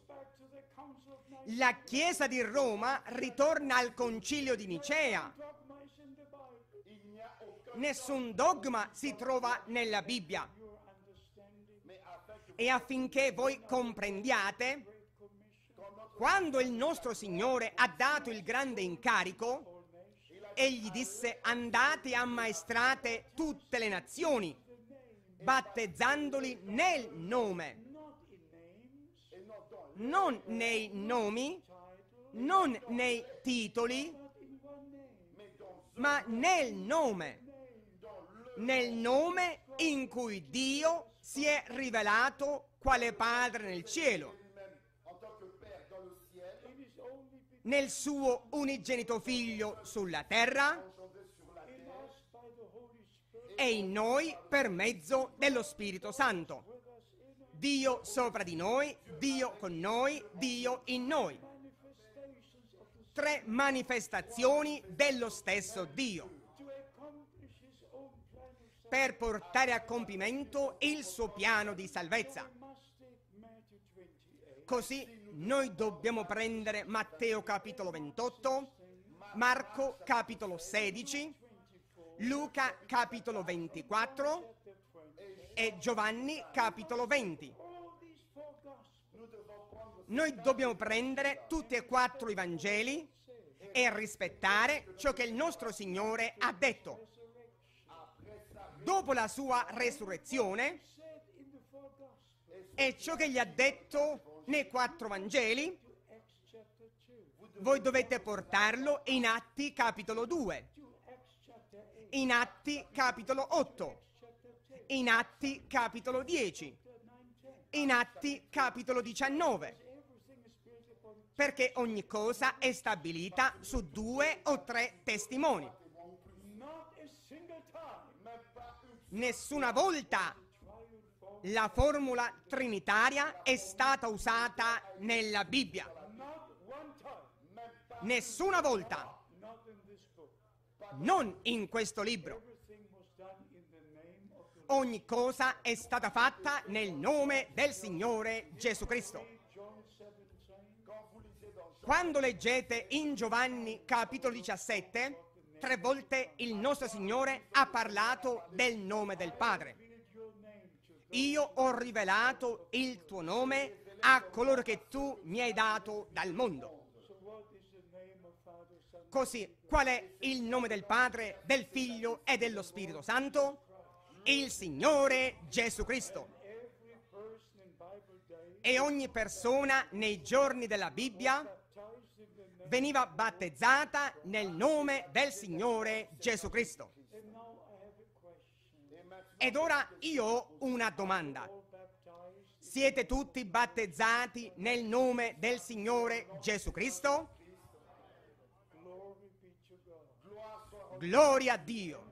La Chiesa di Roma ritorna al Concilio di Nicea. Nessun dogma si trova nella Bibbia. E affinché voi comprendiate, quando il nostro Signore ha dato il grande incarico, egli disse: andate e ammaestrate tutte le nazioni, battezzandoli nel nome, non nei nomi, non nei titoli, ma nel nome, nel nome in cui Dio si è rivelato quale Padre nel cielo, nel suo unigenito Figlio sulla terra e in noi per mezzo dello Spirito Santo. Dio sopra di noi, Dio con noi, Dio in noi. Tre manifestazioni dello stesso Dio per portare a compimento il suo piano di salvezza. Così noi dobbiamo prendere Matteo capitolo ventotto, Marco capitolo sedici, Luca capitolo ventiquattro e Giovanni capitolo venti. Noi dobbiamo prendere tutti e quattro i Vangeli e rispettare ciò che il nostro Signore ha detto. Dopo la sua resurrezione e ciò che gli ha detto nei quattro Vangeli, voi dovete portarlo in Atti capitolo due, in Atti capitolo otto, in Atti capitolo dieci, in Atti capitolo diciannove, perché ogni cosa è stabilita su due o tre testimoni. Nessuna volta la formula trinitaria è stata usata nella Bibbia. Nessuna volta. non in questo libro. Ogni cosa è stata fatta nel nome del Signore Gesù Cristo. Quando leggete in Giovanni capitolo diciassette, tre volte il nostro Signore ha parlato del nome del Padre. Io ho rivelato il tuo nome a coloro che tu mi hai dato dal mondo. Così, qual è il nome del Padre, del Figlio e dello Spirito Santo? Il Signore Gesù Cristo. E ogni persona nei giorni della Bibbia veniva battezzata nel nome del Signore Gesù Cristo. Ed ora io ho una domanda. Siete tutti battezzati nel nome del Signore Gesù Cristo? Gloria a Dio.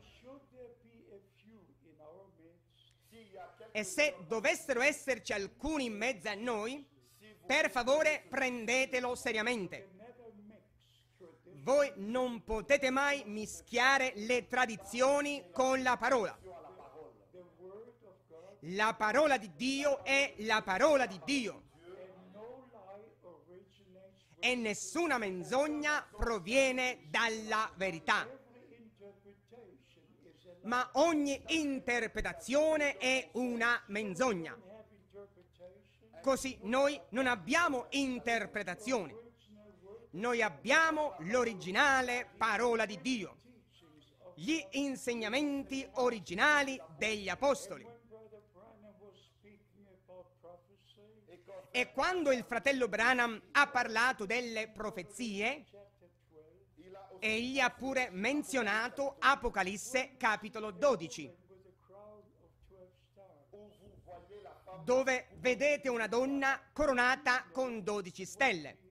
E se dovessero esserci alcuni in mezzo a noi, per favore prendetelo seriamente. Voi non potete mai mischiare le tradizioni con la parola. La parola di Dio è la parola di Dio. E nessuna menzogna proviene dalla verità. Ma ogni interpretazione è una menzogna. Così noi non abbiamo interpretazioni. Noi abbiamo l'originale parola di Dio, gli insegnamenti originali degli apostoli. E quando il fratello Branham ha parlato delle profezie, egli ha pure menzionato Apocalisse capitolo dodici, dove vedete una donna coronata con dodici stelle.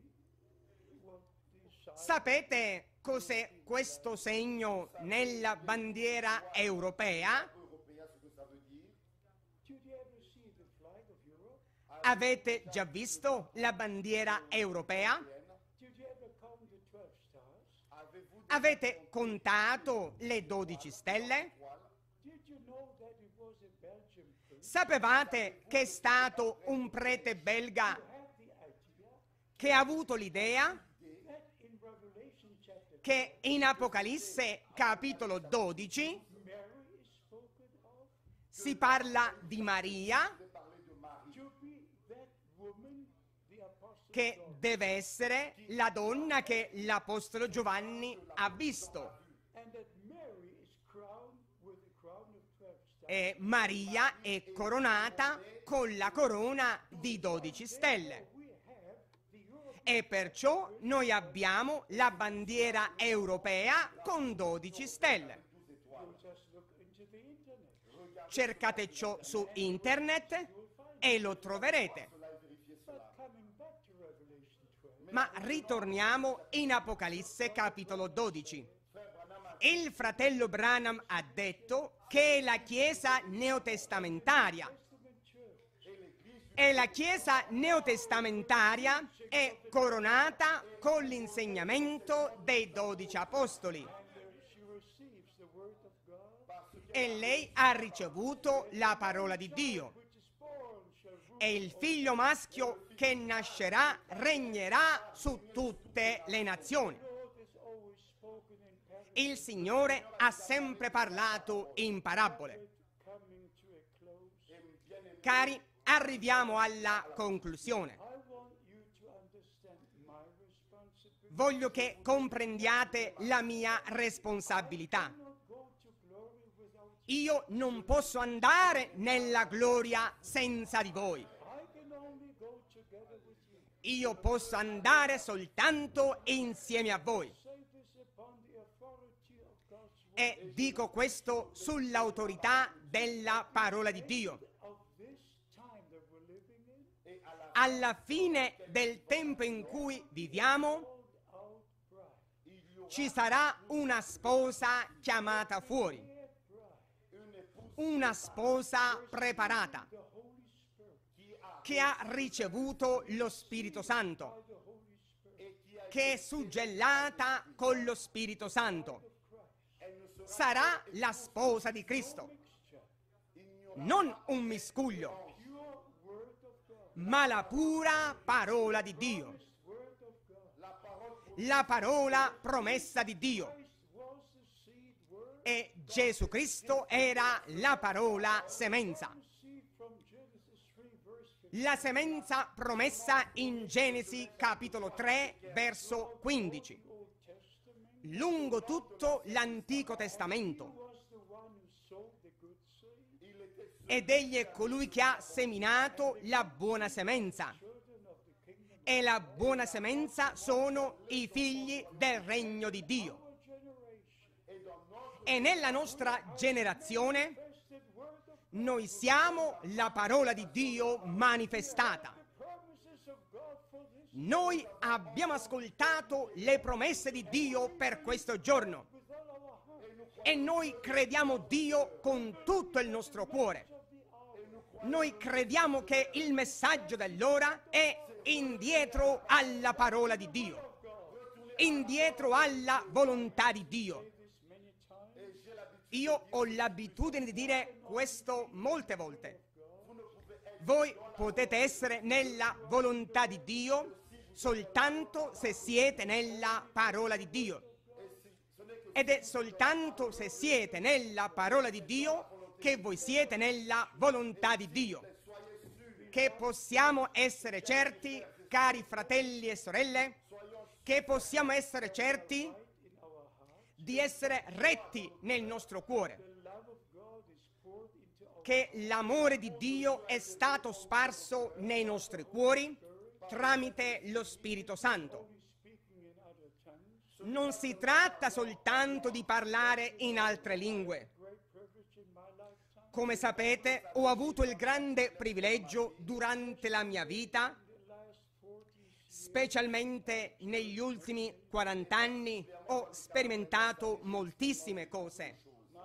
Sapete cos'è questo segno nella bandiera europea? Avete già visto la bandiera europea? Avete contato le dodici stelle? Sapevate che è stato un prete belga che ha avuto l'idea che in Apocalisse capitolo dodici si parla di Maria, che deve essere la donna che l'Apostolo Giovanni ha visto. E Maria è coronata con la corona di dodici stelle. E perciò noi abbiamo la bandiera europea con dodici stelle. Cercate ciò su internet e lo troverete. Ma ritorniamo in Apocalisse capitolo dodici. Il fratello Branham ha detto che la Chiesa neotestamentaria e la Chiesa neotestamentaria è coronata con l'insegnamento dei dodici apostoli. E lei ha ricevuto la parola di Dio. E il figlio maschio che nascerà regnerà su tutte le nazioni. Il Signore ha sempre parlato in parabole. Cari, arriviamo alla conclusione. Voglio che comprendiate la mia responsabilità. Io non posso andare nella gloria senza di voi. Io posso andare soltanto insieme a voi. E dico questo sull'autorità della parola di Dio. Alla fine del tempo in cui viviamo, ci sarà una sposa chiamata fuori. Una sposa preparata, che ha ricevuto lo Spirito Santo, che è suggellata con lo Spirito Santo, sarà la sposa di Cristo. Non un miscuglio, ma la pura parola di Dio. La parola promessa di Dio. E Gesù Cristo era la parola semenza. La semenza promessa in Genesi capitolo tre, verso quindici. Lungo tutto l'Antico Testamento. Ed egli è colui che ha seminato la buona semenza. E la buona semenza sono i figli del regno di Dio. E nella nostra generazione noi siamo la parola di Dio manifestata. Noi abbiamo ascoltato le promesse di Dio per questo giorno e noi crediamo Dio con tutto il nostro cuore. Noi crediamo che il messaggio dell'ora è indietro alla parola di Dio, indietro alla volontà di Dio. Io ho l'abitudine di dire questo molte volte. Voi potete essere nella volontà di Dio soltanto se siete nella parola di Dio. Ed è soltanto se siete nella parola di Dio che voi siete nella volontà di Dio. Che possiamo essere certi, cari fratelli e sorelle, che possiamo essere certi di essere retti nel nostro cuore, che l'amore di Dio è stato sparso nei nostri cuori tramite lo Spirito Santo. Non si tratta soltanto di parlare in altre lingue. Come sapete, ho avuto il grande privilegio durante la mia vita, specialmente negli ultimi quaranta anni, ho sperimentato moltissime cose.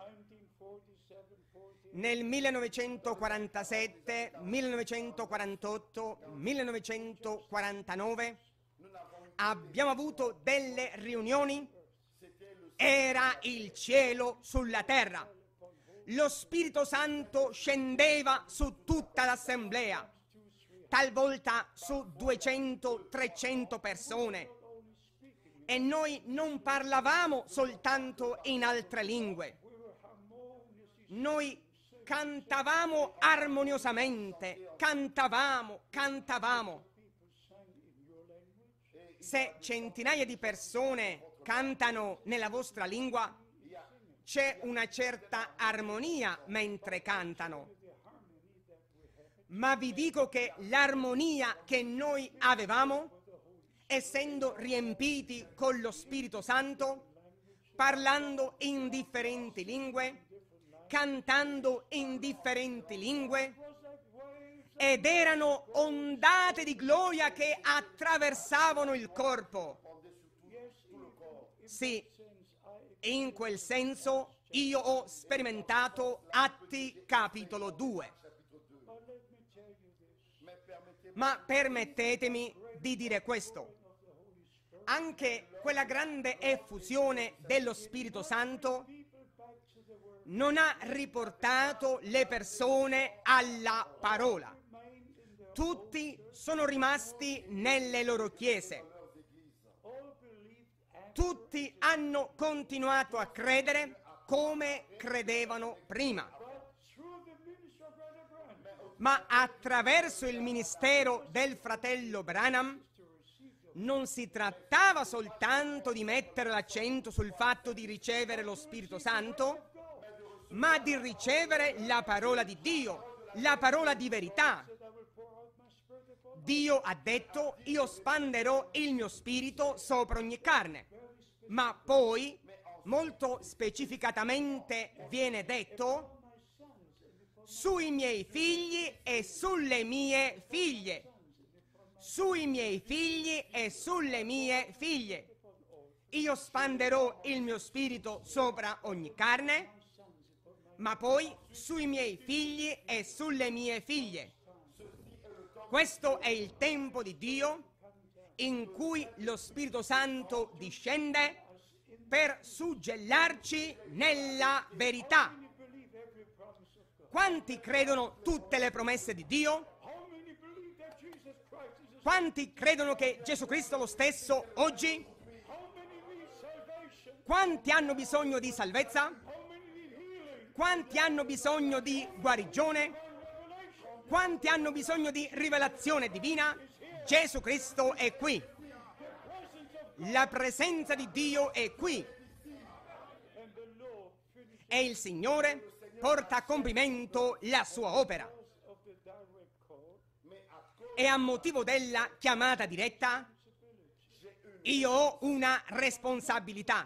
Nel millenovecentoquarantasette, millenovecentoquarantotto, millenovecentoquarantanove abbiamo avuto delle riunioni. Era il cielo sulla terra. Lo Spirito Santo scendeva su tutta l'assemblea, talvolta su duecento trecento persone, e noi non parlavamo soltanto in altre lingue. Noi cantavamo armoniosamente, cantavamo, cantavamo. Se centinaia di persone cantano nella vostra lingua, c'è una certa armonia mentre cantano. Ma vi dico che l'armonia che noi avevamo, essendo riempiti con lo Spirito Santo, parlando in differenti lingue, cantando in differenti lingue, ed erano ondate di gloria che attraversavano il corpo. Sì, in quel senso io ho sperimentato Atti capitolo due. Ma permettetemi di dire questo. Anche quella grande effusione dello Spirito Santo non ha riportato le persone alla parola. Tutti sono rimasti nelle loro chiese. Tutti hanno continuato a credere come credevano prima. Ma attraverso il ministero del fratello Branham non si trattava soltanto di mettere l'accento sul fatto di ricevere lo Spirito Santo, ma di ricevere la parola di Dio, la parola di verità. Dio ha detto: io spanderò il mio spirito sopra ogni carne. Ma poi, molto specificatamente viene detto: sui miei figli e sulle mie figlie. Sui miei figli e sulle mie figlie. Io spanderò il mio spirito sopra ogni carne, ma poi sui miei figli e sulle mie figlie. Questo è il tempo di Dio in cui lo Spirito Santo discende per suggellarci nella verità. Quanti credono tutte le promesse di Dio? Quanti credono che Gesù Cristo è lo stesso oggi? Quanti hanno bisogno di salvezza? Quanti hanno bisogno di guarigione? Quanti hanno bisogno di rivelazione divina? Gesù Cristo è qui. La presenza di Dio è qui. E il Signore porta a compimento la sua opera. E a motivo della chiamata diretta, io ho una responsabilità.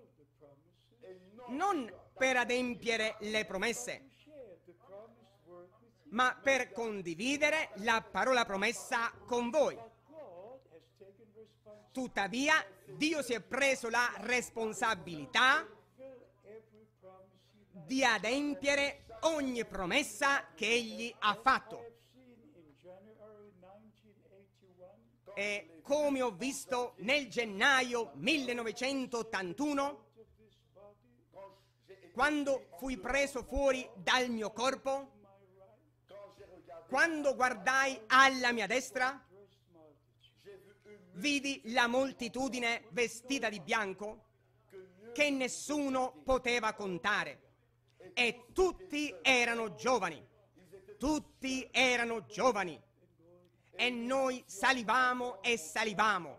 Non per adempiere le promesse, ma per condividere la parola promessa con voi. Tuttavia, Dio si è preso la responsabilità di adempiere ogni promessa che Egli ha fatto. E come ho visto nel gennaio millenovecentottantuno, quando fui preso fuori dal mio corpo, quando guardai alla mia destra, vidi la moltitudine vestita di bianco che nessuno poteva contare, e tutti erano giovani, tutti erano giovani, e noi salivamo e salivamo.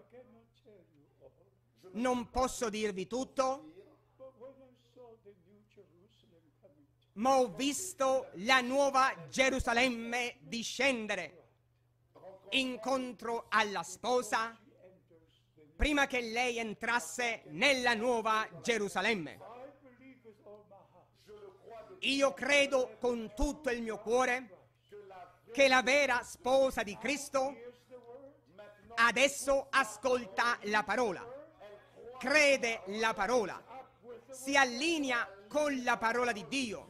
Non posso dirvi tutto, ma ho visto la nuova Gerusalemme discendere incontro alla sposa prima che lei entrasse nella nuova Gerusalemme. Io credo con tutto il mio cuore che la vera sposa di Cristo adesso ascolta la parola, crede la parola, si allinea con la parola di Dio,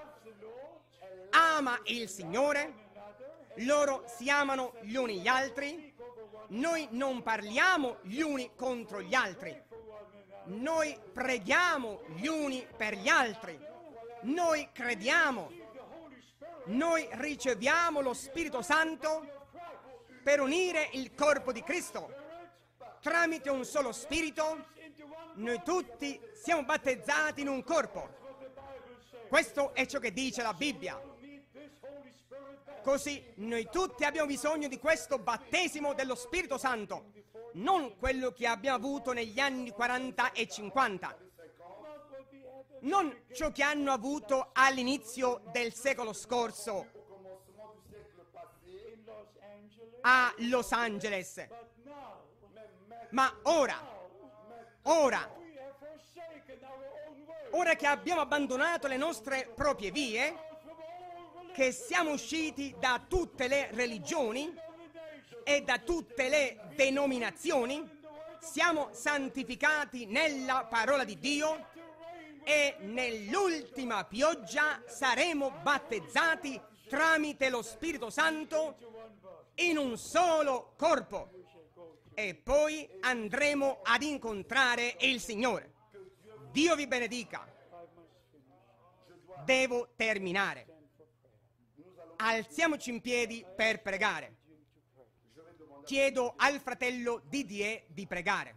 ama il Signore, loro si amano gli uni gli altri, noi non parliamo gli uni contro gli altri, noi preghiamo gli uni per gli altri, noi crediamo, noi riceviamo lo Spirito Santo per unire il corpo di Cristo. Tramite un solo Spirito, noi tutti siamo battezzati in un corpo. Questo è ciò che dice la Bibbia. Così noi tutti abbiamo bisogno di questo battesimo dello Spirito Santo, non quello che abbiamo avuto negli anni quaranta e cinquanta, non ciò che hanno avuto all'inizio del secolo scorso a Los Angeles, ma ora, ora, ora che abbiamo abbandonato le nostre proprie vie, che siamo usciti da tutte le religioni e da tutte le denominazioni, siamo santificati nella parola di Dio e nell'ultima pioggia saremo battezzati tramite lo Spirito Santo in un solo corpo e poi andremo ad incontrare il Signore. Dio vi benedica. Devo terminare. Alziamoci in piedi per pregare. Chiedo al fratello Didier di pregare.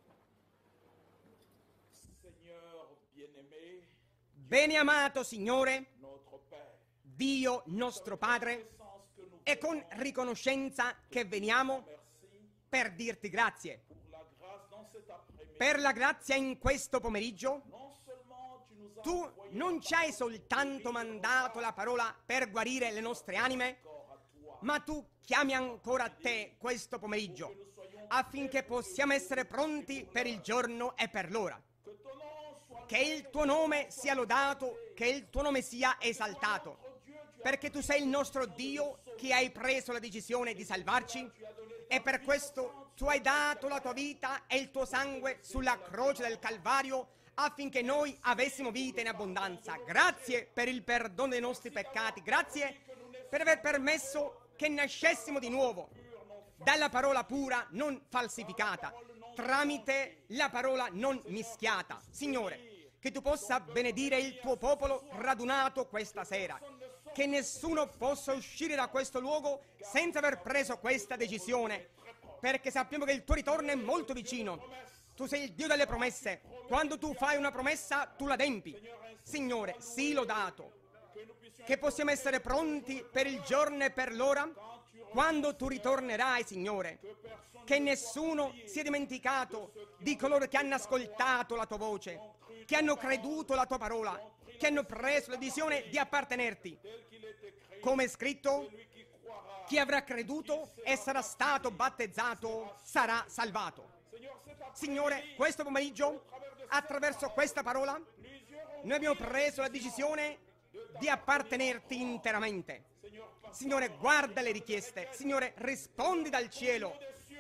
Beneamato Signore, Dio nostro Padre, è con riconoscenza che veniamo per dirti grazie. Per la grazia in questo pomeriggio, tu non ci hai soltanto mandato la parola per guarire le nostre anime, ma tu chiami ancora a te questo pomeriggio affinché possiamo essere pronti per il giorno e per l'ora. Che il tuo nome sia lodato, che il tuo nome sia esaltato, perché tu sei il nostro Dio che hai preso la decisione di salvarci e per questo tu hai dato la tua vita e il tuo sangue sulla croce del Calvario affinché noi avessimo vita in abbondanza. Grazie per il perdono dei nostri peccati, grazie per aver permesso che nascessimo di nuovo dalla parola pura, non falsificata. tramite la parola non mischiata. Signore, che tu possa benedire il tuo popolo radunato questa sera, che nessuno possa uscire da questo luogo senza aver preso questa decisione, perché sappiamo che il tuo ritorno è molto vicino. Tu sei il Dio delle promesse. Quando tu fai una promessa, tu la adempi. Signore, sii lodato. Che possiamo essere pronti per il giorno e per l'ora, quando tu ritornerai, Signore. Che nessuno sia dimenticato di coloro che hanno ascoltato la tua voce, che hanno creduto alla tua parola, che hanno preso la decisione di appartenerti. Come è scritto, chi avrà creduto e sarà stato battezzato sarà salvato. Signore, questo pomeriggio, attraverso questa parola, noi abbiamo preso la decisione di appartenerti interamente. Signore, guarda le richieste. Signore, rispondi dal cielo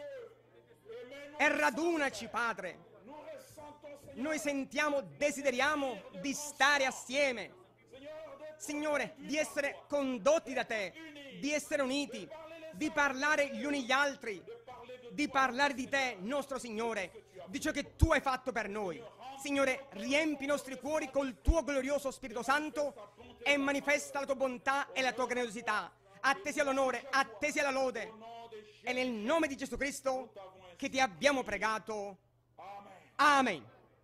e radunaci, Padre. Noi sentiamo, desideriamo di stare assieme. Signore, di essere condotti da te, di essere uniti, di parlare gli uni gli altri, di parlare di te, nostro Signore, di ciò che tu hai fatto per noi. Signore, riempi i nostri cuori col tuo glorioso Spirito Santo e manifesta la tua bontà e la tua generosità. A te sia l'onore, a te sia la lode. E nel nome di Gesù Cristo che ti abbiamo pregato. Amen.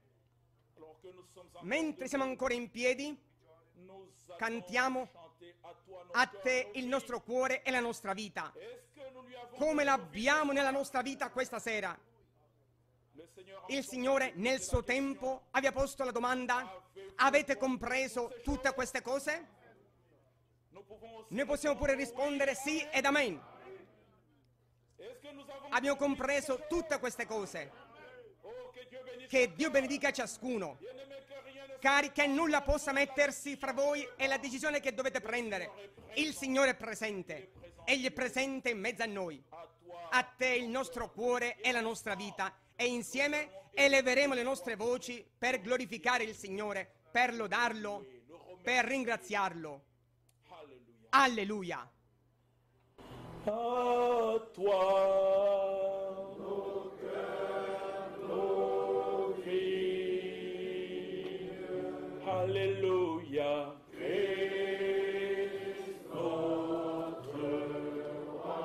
Mentre siamo ancora in piedi, cantiamo a te il nostro cuore e la nostra vita, come l'abbiamo nella nostra vita questa sera. Il Signore nel suo tempo aveva posto la domanda: avete compreso tutte queste cose? Noi possiamo pure rispondere sì ed amen. Abbiamo compreso tutte queste cose. Che Dio benedica ciascuno. Cari, che nulla possa mettersi fra voi e la decisione che dovete prendere. Il Signore è presente. Egli è presente in mezzo a noi. A te il nostro cuore e la nostra vita. E insieme eleveremo le nostre voci per glorificare il Signore, per lodarlo, per ringraziarlo. Alleluia. À toi, nos cœurs, nos vies. Alléluia. Christ notre roi.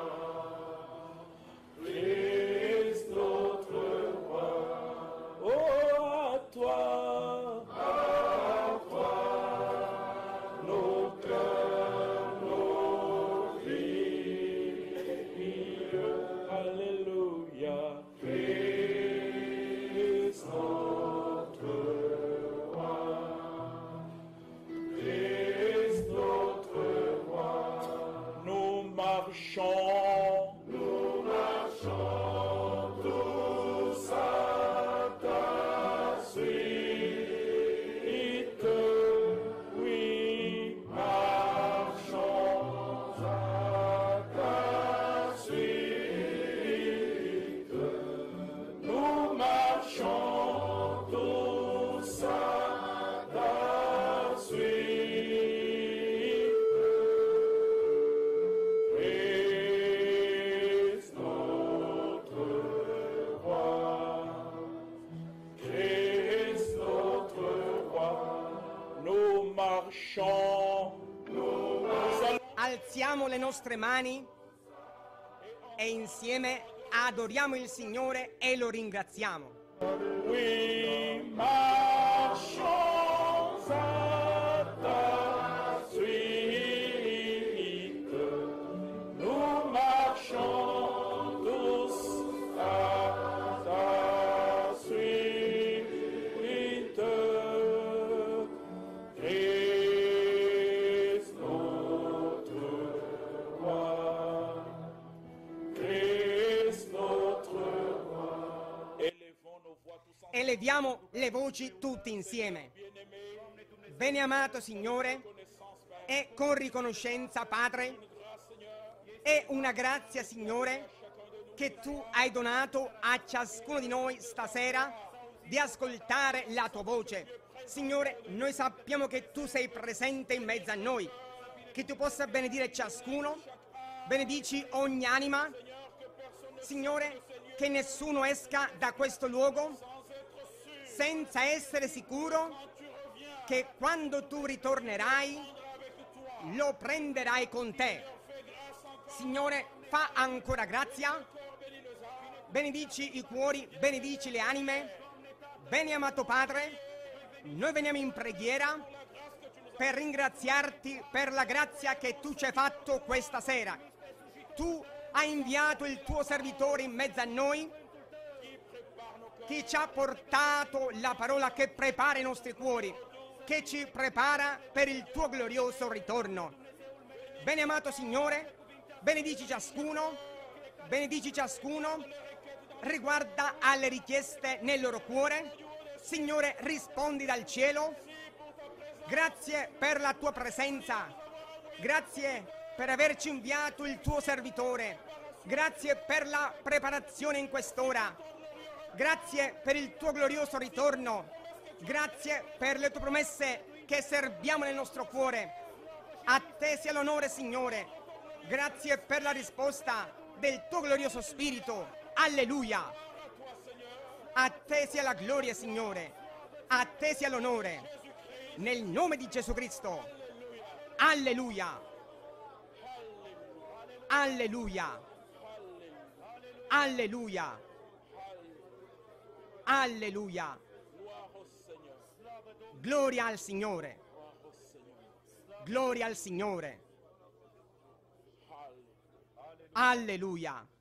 Christ notre roi. Oh, à toi. À toi, nos cœurs, nos vies. Alléluia. Christ notre roi. Christ notre roi. Nous marchons, nous marchons tous à ta suite. Oui, marchons à ta suite. Nous marchons tous à ta suite. Christ notre roi. Christ notre roi. Nous marchons, nous marchons. Alziamo le nostre mani e insieme adoriamo il Signore e lo ringraziamo. Oui, marchons à ta suite. Nous marchons tous à ta suite. Christ notre roi. Christ notre roi. Élevons nos voix tous ensemble. Eleviamo le voci tutti insieme. Bene amato Signore, e con riconoscenza, Padre, è una grazia, Signore, che tu hai donato a ciascuno di noi stasera di ascoltare la tua voce. Signore, noi sappiamo che tu sei presente in mezzo a noi, che tu possa benedire ciascuno, benedici ogni anima. Signore, che nessuno esca da questo luogo senza essere sicuro che quando tu ritornerai lo prenderai con te. Signore, fa ancora grazia, benedici i cuori, benedici le anime. Bene amato Padre, noi veniamo in preghiera per ringraziarti per la grazia che tu ci hai fatto questa sera. Tu hai inviato il tuo servitore in mezzo a noi, che ci ha portato la parola che prepara i nostri cuori, che ci prepara per il tuo glorioso ritorno. Bene amato Signore, benedici ciascuno, benedici ciascuno, riguarda alle richieste nel loro cuore. Signore, rispondi dal cielo. Grazie per la tua presenza, grazie per averci inviato il tuo servitore, grazie per la preparazione in quest'ora, grazie per il tuo glorioso ritorno, grazie per le tue promesse che serbiamo nel nostro cuore. A te sia l'onore, Signore, grazie per la risposta del tuo glorioso Spirito. Alleluia! A te sia la gloria, Signore, a te sia l'onore. Nel nome di Gesù Cristo. Alleluia. Alleluia. Alleluia. Alleluia. Gloria al Signore. Gloria al Signore. Alleluia.